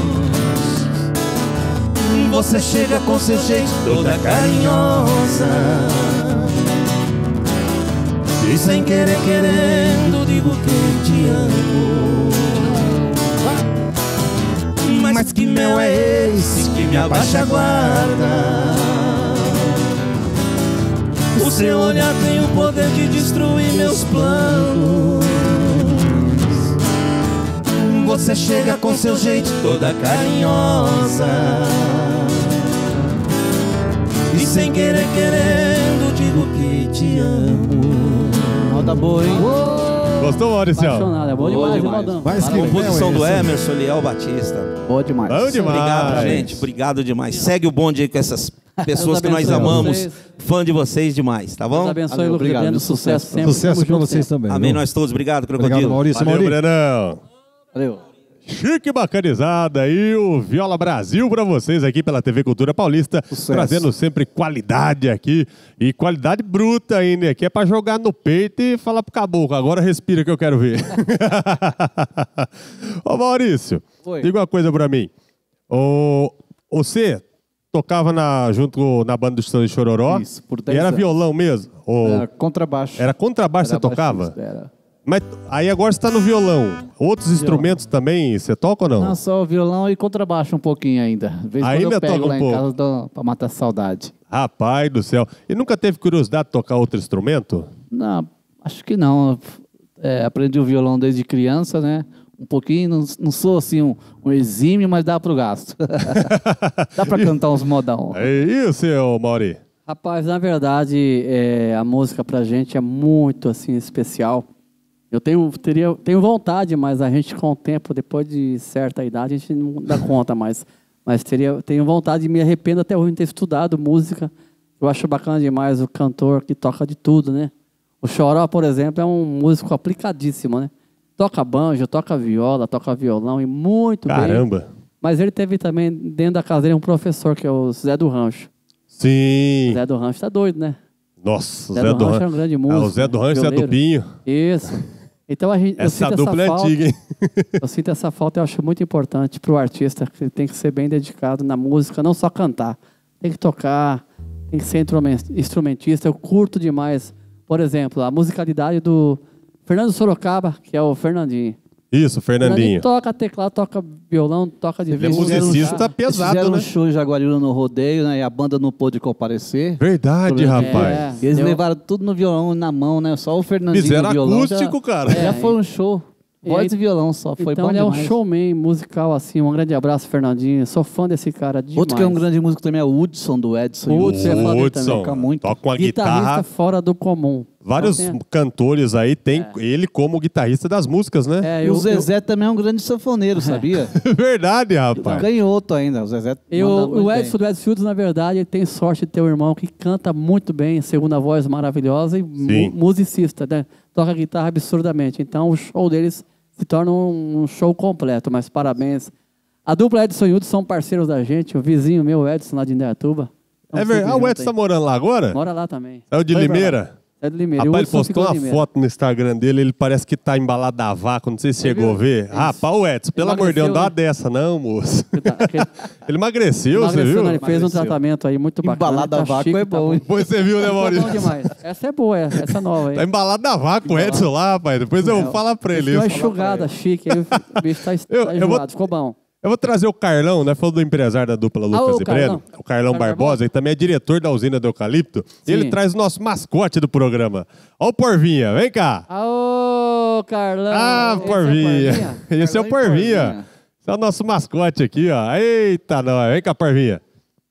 Speaker 1: Você chega com seu jeito toda carinhosa, e sem querer querendo digo que te amo. Mas que mel é esse que me abaixa a guarda? O seu olhar tem o poder de destruir meus planos. Você chega com seu jeito toda carinhosa, e sem querer querendo digo que te amo.
Speaker 6: Roda boa, hein?
Speaker 4: Gostou, Maurício?
Speaker 5: Apaixonado, é bom
Speaker 8: Boa
Speaker 5: demais,
Speaker 8: demais.
Speaker 5: Ronaldão.
Speaker 9: Mas
Speaker 8: A
Speaker 9: que
Speaker 8: composição
Speaker 9: mel
Speaker 8: do
Speaker 9: é esse?
Speaker 8: Emerson Liel Batista.
Speaker 6: Boa demais.
Speaker 4: Bom demais.
Speaker 8: Obrigado, gente. Obrigado demais. Segue o bonde aí com essas pessoas que nós
Speaker 5: abençoe
Speaker 8: amamos.
Speaker 5: vocês.
Speaker 8: Fã de vocês demais, tá
Speaker 5: Deus
Speaker 8: bom?
Speaker 5: abençoe,
Speaker 6: Valeu,
Speaker 5: Lucas e
Speaker 6: obrigado,
Speaker 5: Breno,
Speaker 6: sucesso.
Speaker 5: sucesso sempre.
Speaker 9: Sucesso
Speaker 5: Tamo
Speaker 9: pra
Speaker 5: junto
Speaker 9: vocês
Speaker 5: sempre.
Speaker 9: também.
Speaker 8: Amém,
Speaker 9: viu?
Speaker 8: nós todos. Obrigado,
Speaker 9: Obrigado,
Speaker 8: Crocodilo.
Speaker 9: Maurício.
Speaker 4: Valeu,
Speaker 9: Maurício.
Speaker 4: Brenão.
Speaker 6: Valeu.
Speaker 4: Chique bacanizada aí, o Viola Brasil pra vocês aqui pela T V Cultura Paulista,
Speaker 9: Sucesso.
Speaker 4: trazendo sempre qualidade aqui, e qualidade bruta ainda, aqui é pra jogar no peito e falar pro caboclo, agora respira que eu quero ver. Ô Maurício,
Speaker 6: Oi.
Speaker 4: diga uma coisa pra mim, Ô, você tocava na, junto na banda do Chitãozinho e Chororó,
Speaker 6: Isso, por
Speaker 4: e
Speaker 6: dez
Speaker 4: era
Speaker 6: anos.
Speaker 4: violão mesmo? Ou
Speaker 6: Era contrabaixo.
Speaker 4: era contrabaixo que você
Speaker 6: Era
Speaker 4: tocava?
Speaker 6: baixista, Era.
Speaker 4: Mas aí agora você tá no violão. Outros
Speaker 6: Violão.
Speaker 4: instrumentos também você toca ou não?
Speaker 6: Não, só violão e contrabaixo um pouquinho ainda. Às vezes
Speaker 4: Ainda
Speaker 6: quando eu pego
Speaker 4: toca um
Speaker 6: lá em
Speaker 4: pouco.
Speaker 6: casa dou pra matar a saudade.
Speaker 4: Rapaz do céu. E nunca teve curiosidade de tocar outro instrumento?
Speaker 6: Não, acho que não. É, aprendi o violão desde criança, né? Um pouquinho, não, não sou assim um, um exímio, mas dá pro gasto. Dá pra cantar uns modão.
Speaker 4: E o seu, Mauri?
Speaker 5: Rapaz, na verdade, é, a música pra gente é muito assim especial. Eu tenho, teria, tenho vontade, mas a gente com o tempo, depois de certa idade, a gente não dá conta mais. Mas teria, tenho vontade, me arrependo até hoje de ter estudado música. Eu acho bacana demais o cantor que toca de tudo, né? O Choró, por exemplo, é um músico aplicadíssimo, né? Toca banjo, toca viola, toca violão e muito bem.
Speaker 4: Caramba.
Speaker 5: Mas ele teve também, dentro da casa dele, um professor, que é o Zé do Rancho.
Speaker 4: Sim.
Speaker 5: O Zé do Rancho tá doido, né?
Speaker 4: Nossa, o
Speaker 5: Zé
Speaker 4: Zé,
Speaker 5: do
Speaker 4: do
Speaker 5: Rancho
Speaker 4: Rancho.
Speaker 5: é um grande
Speaker 4: Ah,
Speaker 5: músico.
Speaker 4: o Zé do
Speaker 5: né?
Speaker 4: Rancho é do
Speaker 5: Violeiro.
Speaker 4: Pinho.
Speaker 5: Isso. Então a gente, eu
Speaker 4: Essa
Speaker 5: sinto
Speaker 4: dupla é
Speaker 5: essa falta,
Speaker 4: antiga, hein?
Speaker 5: eu sinto essa falta, eu acho muito importante para o artista, que ele tem que ser bem dedicado na música, não só cantar. Tem que tocar, tem que ser instrumen- instrumentista. Eu curto demais, por exemplo, a musicalidade do Fernando Sorocaba, que é o Fernandinho.
Speaker 4: Isso, Fernandinho.
Speaker 5: Toca teclado, toca violão, toca de
Speaker 4: Ele é
Speaker 5: vez.
Speaker 4: musicista
Speaker 6: Eles
Speaker 4: pesado,
Speaker 6: fizeram
Speaker 4: né?
Speaker 6: um show em Jaguariúna no rodeio, né? E a banda não pôde comparecer.
Speaker 4: Verdade,
Speaker 5: É,
Speaker 4: rapaz.
Speaker 6: E eles
Speaker 5: deu-
Speaker 6: levaram tudo no violão, na mão, né? Só o Fernandinho
Speaker 4: Fizeram
Speaker 6: no violão.
Speaker 4: acústico,
Speaker 6: já,
Speaker 4: cara.
Speaker 6: Já foi um show.
Speaker 5: E
Speaker 6: Voz
Speaker 5: aí-
Speaker 6: e violão só, foi
Speaker 5: então
Speaker 6: bom
Speaker 5: ele é um
Speaker 6: demais.
Speaker 5: showman musical, assim. Um grande abraço, Fernandinho. Sou fã desse cara demais.
Speaker 6: Outro que é um grande músico também é o Hudson, do Edson.
Speaker 5: O Hudson é fã dele
Speaker 4: Hudson,
Speaker 5: também,
Speaker 6: toca muito.
Speaker 4: toca uma
Speaker 5: Guitarrista
Speaker 4: guitarra.
Speaker 5: fora do comum.
Speaker 4: Vários
Speaker 5: Então, tem-
Speaker 4: cantores aí tem ele como guitarrista das músicas, né?
Speaker 5: É,
Speaker 6: E
Speaker 5: eu,
Speaker 6: o Zezé também é um grande sanfoneiro, sabia?
Speaker 4: Verdade, rapaz.
Speaker 6: Canhoto ainda, o Zezé
Speaker 5: eu,
Speaker 6: manda
Speaker 5: eu,
Speaker 6: muito
Speaker 5: o
Speaker 6: bem.
Speaker 5: Edson do Edson Fields, na verdade, ele tem sorte de ter um irmão que canta muito bem, segunda voz maravilhosa e
Speaker 4: Sim.
Speaker 5: mu- musicista, né? Toca guitarra absurdamente. Então o show deles se torna um, um show completo, mas parabéns. A dupla Edson e Hudson são parceiros da gente, o vizinho meu, Edson, lá de Indaiatuba.
Speaker 4: É verdade. Ah, o Edson tá morando lá agora?
Speaker 5: Mora lá também.
Speaker 4: É o de
Speaker 5: Foi pra lá.
Speaker 4: Limeira?
Speaker 5: É de Limeira.
Speaker 4: Rapaz,
Speaker 5: O
Speaker 4: ele
Speaker 5: Hudson
Speaker 4: postou
Speaker 5: ficou
Speaker 4: uma
Speaker 5: em Limeira.
Speaker 4: foto no Instagram dele, ele parece que tá embalado a vácuo, não sei se chegou a ver. Rapaz, o Edson, pelo amor de Deus, não dá uma
Speaker 5: Emagreceu,
Speaker 4: dessa não, moço.
Speaker 5: Aquele-
Speaker 4: Ele emagreceu, você
Speaker 5: emagreceu,
Speaker 4: viu?
Speaker 5: né? Ele fez um
Speaker 6: Emagreceu.
Speaker 5: tratamento aí muito bacana.
Speaker 6: Embalado
Speaker 5: tá
Speaker 6: a vácuo
Speaker 5: chique,
Speaker 6: é
Speaker 5: tá
Speaker 6: bom, hein?
Speaker 4: Pois você viu, né,
Speaker 5: Tá
Speaker 4: Maurício?
Speaker 5: bom demais. Essa é boa, essa, essa nova aí.
Speaker 4: Tá embalado a vácuo o Edson lá, rapaz. Depois eu vou falar pra ele
Speaker 5: Deu uma
Speaker 4: isso.
Speaker 5: enxugada chique, aí o bicho tá,
Speaker 4: Eu-
Speaker 5: tá
Speaker 4: eu vou-
Speaker 5: enjoado, ficou bom.
Speaker 4: Eu vou trazer o Carlão, né? Falou do empresário da dupla Lucas
Speaker 5: Ah, o
Speaker 4: e Breno.
Speaker 5: Carlão.
Speaker 4: O Carlão
Speaker 5: Carlão
Speaker 4: Barbosa,
Speaker 5: Barbosa.
Speaker 4: ele também é diretor da usina do Eucalipto. E
Speaker 5: Sim.
Speaker 4: ele traz o nosso mascote do programa. Ó o Porvinha, vem cá.
Speaker 5: Aô, Carlão!
Speaker 4: Ah,
Speaker 5: Esse é
Speaker 4: Porvinha. Esse é o
Speaker 6: Carlão e
Speaker 4: Porvinha.
Speaker 6: Porvinha.
Speaker 4: Esse é o nosso mascote aqui, ó. Eita, nós. Vem cá, Porvinha.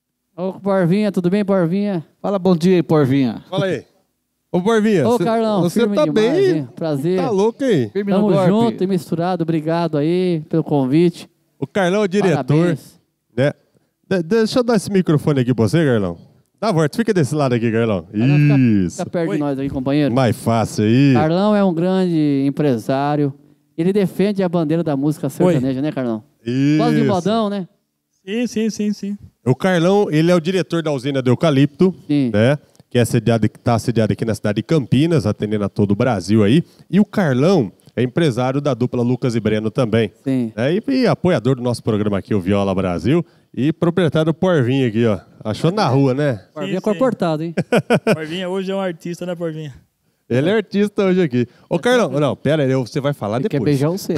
Speaker 5: Ô, Porvinha, tudo bem, Porvinha?
Speaker 6: Fala bom dia aí, Porvinha.
Speaker 4: Fala aí. Ô, Porvinha.
Speaker 5: Ô,
Speaker 4: cê-
Speaker 5: Carlão,
Speaker 4: você
Speaker 5: firme
Speaker 4: tá
Speaker 5: demais,
Speaker 4: bem?
Speaker 5: hein? Prazer.
Speaker 4: Tá louco, hein?
Speaker 6: Firme no
Speaker 5: Tamo
Speaker 6: golpe.
Speaker 5: junto e misturado, obrigado aí pelo convite.
Speaker 4: O Carlão é o diretor,
Speaker 5: Parabéns.
Speaker 4: né? De- deixa eu dar esse microfone aqui pra você, Carlão. Dá a volta, fica desse lado aqui, Carlão.
Speaker 5: Carlão, fica-
Speaker 4: Isso.
Speaker 5: Fica perto de nós aí, companheiro.
Speaker 4: Mais fácil aí.
Speaker 5: Carlão é um grande empresário. Ele defende a bandeira da música sertaneja, né, Carlão? Gosta de
Speaker 4: Isso.
Speaker 5: modão, né?
Speaker 9: Sim, sim, sim, sim.
Speaker 4: O Carlão, ele é o diretor da usina do Eucalipto,
Speaker 5: Sim.
Speaker 4: né? Que é sediado, que está sediado aqui na cidade de Campinas, atendendo a todo o Brasil aí. E o Carlão é empresário da dupla Lucas e Breno também.
Speaker 5: Sim.
Speaker 4: É, e, e apoiador do nosso programa aqui, o Viola Brasil. E proprietário do Porvinho aqui, ó. Achou na rua, né?
Speaker 5: Porvinha
Speaker 9: sim.
Speaker 5: comportado, hein?
Speaker 9: Porvinha hoje é um artista, né, Porvinha?
Speaker 4: Ele é artista hoje aqui. Ô, Carlão, não, pera aí, você vai falar
Speaker 6: Ele quer
Speaker 4: depois.
Speaker 6: beijar você.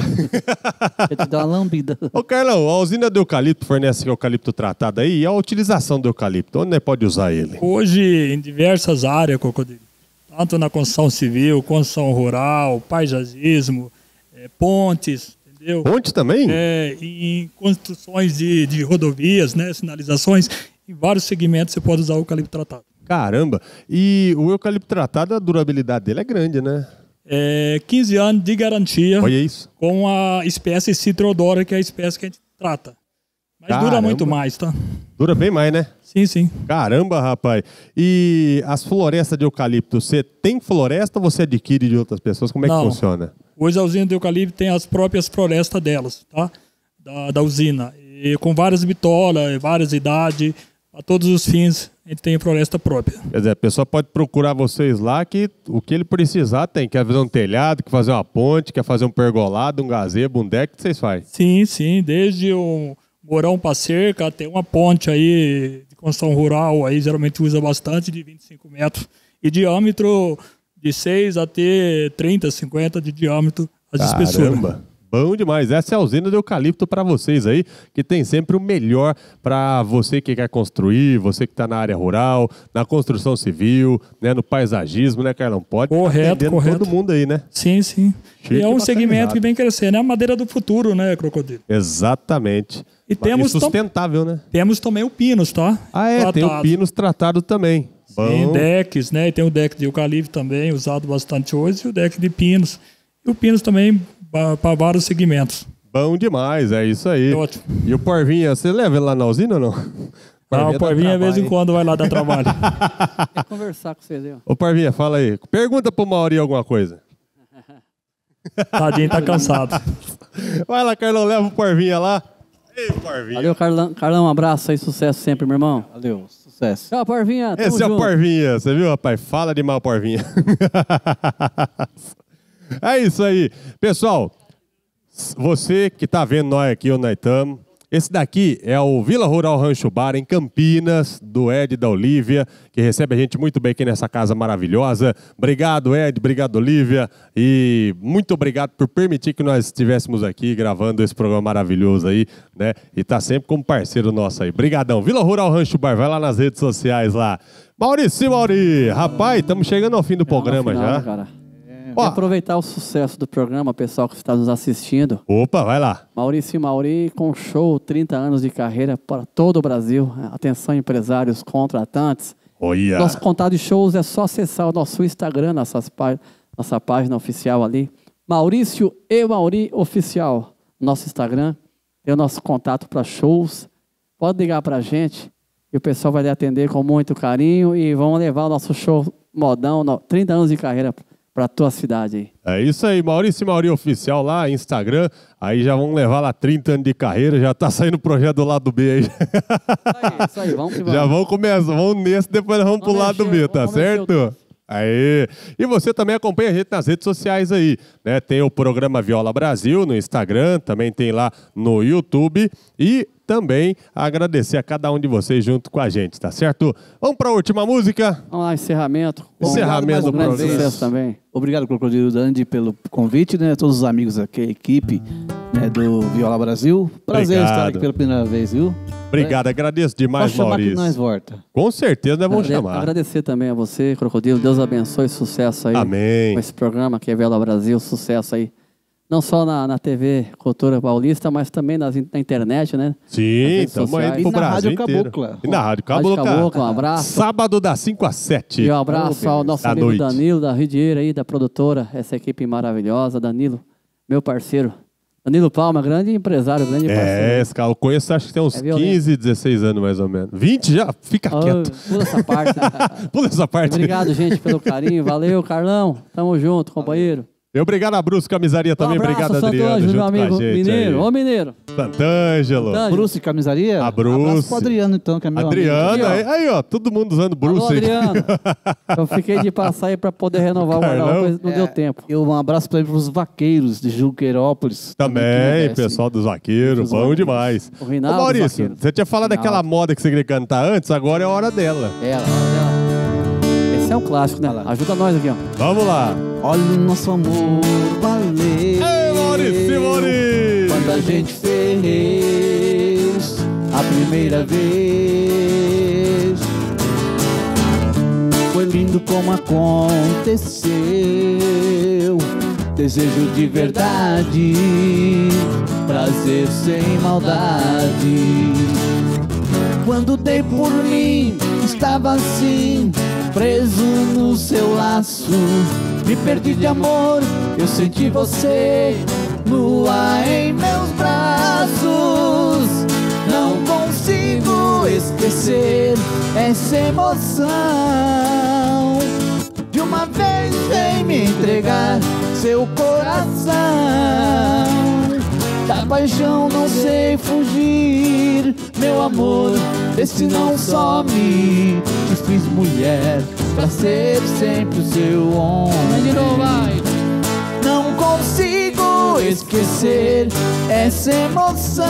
Speaker 6: Quer te dar uma lambida.
Speaker 4: Ô, Carlão, a usina do Eucalipto fornece eucalipto tratado aí. E a utilização do eucalipto, onde né, pode usar ele?
Speaker 9: Hoje, em diversas áreas, Cocodilo, tanto na construção civil, construção rural, paisagismo, eh, pontes, entendeu?
Speaker 4: Ponte também?
Speaker 9: É, em construções de, de rodovias, né, sinalizações, em vários segmentos você pode usar o eucalipto tratado.
Speaker 4: Caramba. E o eucalipto tratado, a durabilidade dele é grande, né?
Speaker 9: É, quinze anos de garantia
Speaker 4: Olha isso.
Speaker 9: com a espécie Citrodora, que é a espécie que a gente trata. Mas
Speaker 4: Caramba.
Speaker 9: dura muito mais, tá?
Speaker 4: Dura bem mais, né?
Speaker 9: Sim, sim.
Speaker 4: Caramba, rapaz. E as florestas de eucalipto, você tem floresta ou você adquire de outras pessoas? Como é
Speaker 9: Não.
Speaker 4: que funciona?
Speaker 9: Hoje a usina do eucalipto tem as próprias florestas delas, tá? Da, da usina. E com várias bitolas, várias idades, a todos os fins, a gente tem floresta própria.
Speaker 4: Quer dizer, a pessoa pode procurar vocês lá que o que ele precisar tem. Quer fazer um telhado, quer fazer uma ponte, quer fazer um pergolado, um gazebo, um deck, o que vocês fazem?
Speaker 9: Sim, sim, desde um morão para cerca até uma ponte aí de construção rural, aí geralmente usa bastante, de vinte e cinco metros, e diâmetro de seis até trinta, cinquenta de diâmetro as espessuras.
Speaker 4: Caramba! Bom demais. Essa é a usina do eucalipto para vocês aí, que tem sempre o melhor para você que quer construir, você que está na área rural, na construção civil, né, no paisagismo, né, Carlão? Pode
Speaker 9: correto, correto.
Speaker 4: todo mundo aí, né?
Speaker 9: Sim, sim.
Speaker 4: Chique
Speaker 9: e é um
Speaker 4: bacanizado.
Speaker 9: segmento que vem crescendo. É a madeira do futuro, né, Crocodilo?
Speaker 4: Exatamente.
Speaker 9: E temos
Speaker 4: e sustentável, né?
Speaker 9: Temos também o Pinus, tá?
Speaker 4: Ah, é,
Speaker 9: tratado.
Speaker 4: tem o Pinus tratado também.
Speaker 9: Tem
Speaker 4: Bom.
Speaker 9: decks, né? E tem o deck de eucalipto também, usado bastante hoje, e o deck de Pinus. E o Pinus também para vários segmentos.
Speaker 4: Bom demais, é isso aí.
Speaker 9: É ótimo.
Speaker 4: E o Porvinha, você leva ele lá na usina ou não?
Speaker 9: Ah, o Porvinha, de vez em quando, vai lá dar trabalho.
Speaker 5: Quer conversar com vocês aí, ó.
Speaker 4: Ô, Porvinha, fala aí. Pergunta pro Mauri alguma coisa.
Speaker 9: Tadinho, tá cansado.
Speaker 4: Vai lá, Carlão, leva o Porvinha lá. Ei, Porvinha.
Speaker 5: Valeu, Carlão. Carlão, um abraço aí, sucesso sempre, meu irmão.
Speaker 6: Valeu, sucesso.
Speaker 5: Tchau, Porvinha. Tamo
Speaker 4: Esse é o
Speaker 5: junto.
Speaker 4: Porvinha, você viu, rapaz? Fala de mal, Porvinha. É isso aí. Pessoal, você que tá vendo nós aqui, onde nós estamos, esse daqui é o Vila Rural Rancho Bar, em Campinas, do Ed e da Olívia, que recebe a gente muito bem aqui nessa casa maravilhosa. Obrigado, Ed, obrigado, Olívia, e muito obrigado por permitir que nós estivéssemos aqui gravando esse programa maravilhoso aí, né? E tá sempre como parceiro nosso aí. Brigadão. Vila Rural Rancho Bar, vai lá nas redes sociais lá. Maurício, Mauri, rapaz, estamos chegando ao fim do programa
Speaker 5: Final,
Speaker 4: já.
Speaker 5: né, cara? Ó, aproveitar o sucesso do programa, pessoal que está nos assistindo.
Speaker 4: Opa, vai lá.
Speaker 5: Maurício e Mauri com show, trinta anos de carreira para todo o Brasil. Atenção, empresários, contratantes.
Speaker 4: Olha.
Speaker 5: Nosso contato de shows é só acessar o nosso Instagram, nossas pá nossa página oficial ali. Maurício e Mauri Oficial. Nosso Instagram. Tem o nosso contato para shows. Pode ligar para a gente e o pessoal vai lhe atender com muito carinho e vão levar o nosso show modão, trinta anos de carreira para tua cidade aí.
Speaker 4: É isso aí, Maurício e Mauri Oficial lá, Instagram. Aí já vão levar lá trinta anos de carreira, já tá saindo o projeto do lado B aí.
Speaker 5: Isso aí, isso aí, vamos que vamos.
Speaker 4: Já vão começar, vamos nesse, depois nós vamos, vamos pro lado B, tá certo? Aí. E você também acompanha a gente nas redes sociais aí, né? Tem o programa Viola Brasil no Instagram, também tem lá no YouTube e também agradecer a cada um de vocês junto com a gente, tá certo? Vamos para a última música.
Speaker 5: Vamos lá, encerramento.
Speaker 4: Encerramento do programa.
Speaker 5: Sucesso também.
Speaker 6: Obrigado, Crocodilo Dandy, pelo convite, né? Todos os amigos aqui, a equipe, né, do Viola Brasil. Prazer
Speaker 4: Obrigado.
Speaker 6: estar aqui pela primeira vez, viu?
Speaker 4: Obrigado, agradeço demais,
Speaker 6: Pode chamar
Speaker 4: Maurício.
Speaker 6: que nós volta.
Speaker 4: Com certeza nós vamos
Speaker 5: Agrade-
Speaker 4: chamar.
Speaker 5: Agradecer também a você, Crocodilo. Deus abençoe, sucesso aí.
Speaker 4: Amém.
Speaker 5: Com esse programa que é Viola Brasil, sucesso aí. Não só na, na T V Cultura Paulista, mas também nas, na internet, né?
Speaker 4: Sim, estamos
Speaker 5: sociais.
Speaker 4: indo pro
Speaker 6: E na
Speaker 4: Brasil
Speaker 6: Rádio
Speaker 4: inteiro.
Speaker 6: Cabocla.
Speaker 4: E na Rádio
Speaker 5: Rádio
Speaker 4: Cabocla.
Speaker 5: Cabocla, um abraço.
Speaker 4: Sábado das cinco às sete.
Speaker 5: E um abraço ao nosso
Speaker 4: Da
Speaker 5: amigo
Speaker 4: noite.
Speaker 5: Danilo, da Ridier aí, da produtora, essa equipe maravilhosa. Danilo, meu parceiro. Danilo Palma, grande empresário, grande
Speaker 4: É,
Speaker 5: parceiro.
Speaker 4: esse cara, eu conheço, acho que tem uns
Speaker 5: É violento.
Speaker 4: quinze, dezesseis anos mais ou menos. vinte já? Fica
Speaker 5: Oh,
Speaker 4: quieto.
Speaker 5: pula essa parte.
Speaker 4: Pula essa parte.
Speaker 5: Obrigado, gente, pelo carinho. Valeu, Carlão. Tamo junto, companheiro.
Speaker 4: E obrigado a Brusco Camisaria também.
Speaker 5: Um abraço,
Speaker 4: Obrigado,
Speaker 5: Santo
Speaker 4: Adriano,
Speaker 5: Ângelo,
Speaker 4: junto
Speaker 5: meu amigo
Speaker 4: com a gente
Speaker 5: mineiro.
Speaker 4: aí.
Speaker 5: Ô, mineiro.
Speaker 4: Santângelo.
Speaker 5: Santângelo.
Speaker 6: Bruce Camisaria?
Speaker 4: A Bruce.
Speaker 6: Abraço pro Adriano, então, que é meu
Speaker 4: Adriano,
Speaker 6: amigo.
Speaker 4: aí, aí, ó, todo mundo usando Bruce.
Speaker 5: Alô,
Speaker 4: aí.
Speaker 5: Adriano. Eu fiquei de passar aí pra poder renovar o
Speaker 4: Carlão.
Speaker 5: guarda-roupa, não
Speaker 6: É,
Speaker 5: deu tempo.
Speaker 6: E um abraço para os vaqueiros de Juqueirópolis.
Speaker 4: Também,
Speaker 6: que merece.
Speaker 4: pessoal dos vaqueiros,
Speaker 6: Dos
Speaker 4: bom
Speaker 6: vaqueiros.
Speaker 4: demais.
Speaker 5: O
Speaker 4: Ô,
Speaker 5: Rinaldo
Speaker 4: Maurício,
Speaker 5: Vaqueiro.
Speaker 4: você tinha falado
Speaker 5: Rinaldo.
Speaker 4: daquela moda que você queria cantar antes, agora é a hora dela.
Speaker 5: É, ela, ela. Esse é um clássico, né? Ajuda nós aqui, ó.
Speaker 4: Vamos lá.
Speaker 6: Olha o nosso amor valer.
Speaker 4: Ei, Maurício, Maurício.
Speaker 6: Quando a gente fez a primeira vez, foi lindo como aconteceu. Desejo de verdade, prazer sem maldade. Quando dei por mim, estava assim, preso no seu laço. Me perdi de amor, eu senti você nua em meus braços. Não consigo esquecer essa emoção. De uma vez vem me entregar seu coração. Da paixão não sei fugir, meu amor, desse não some. Te fiz mulher pra ser sempre o seu homem. Não consigo esquecer essa emoção.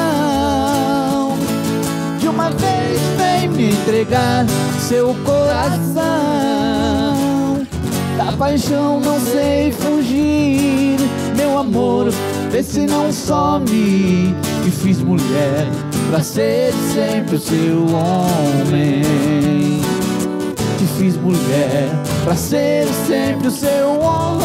Speaker 6: De uma vez vem me entregar seu coração. Da paixão não sei fugir. Meu amor, vê se não some. Te fiz mulher pra ser sempre o seu homem. Te fiz mulher pra ser sempre o seu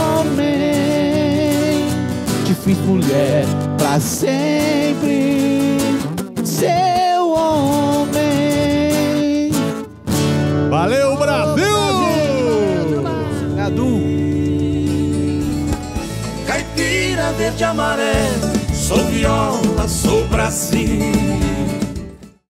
Speaker 6: homem. Te fiz mulher pra sempre seu homem.
Speaker 4: Valeu, Brasil!
Speaker 6: Cadu.
Speaker 1: Caipira verde amarelo, sou viola, sou Brasil.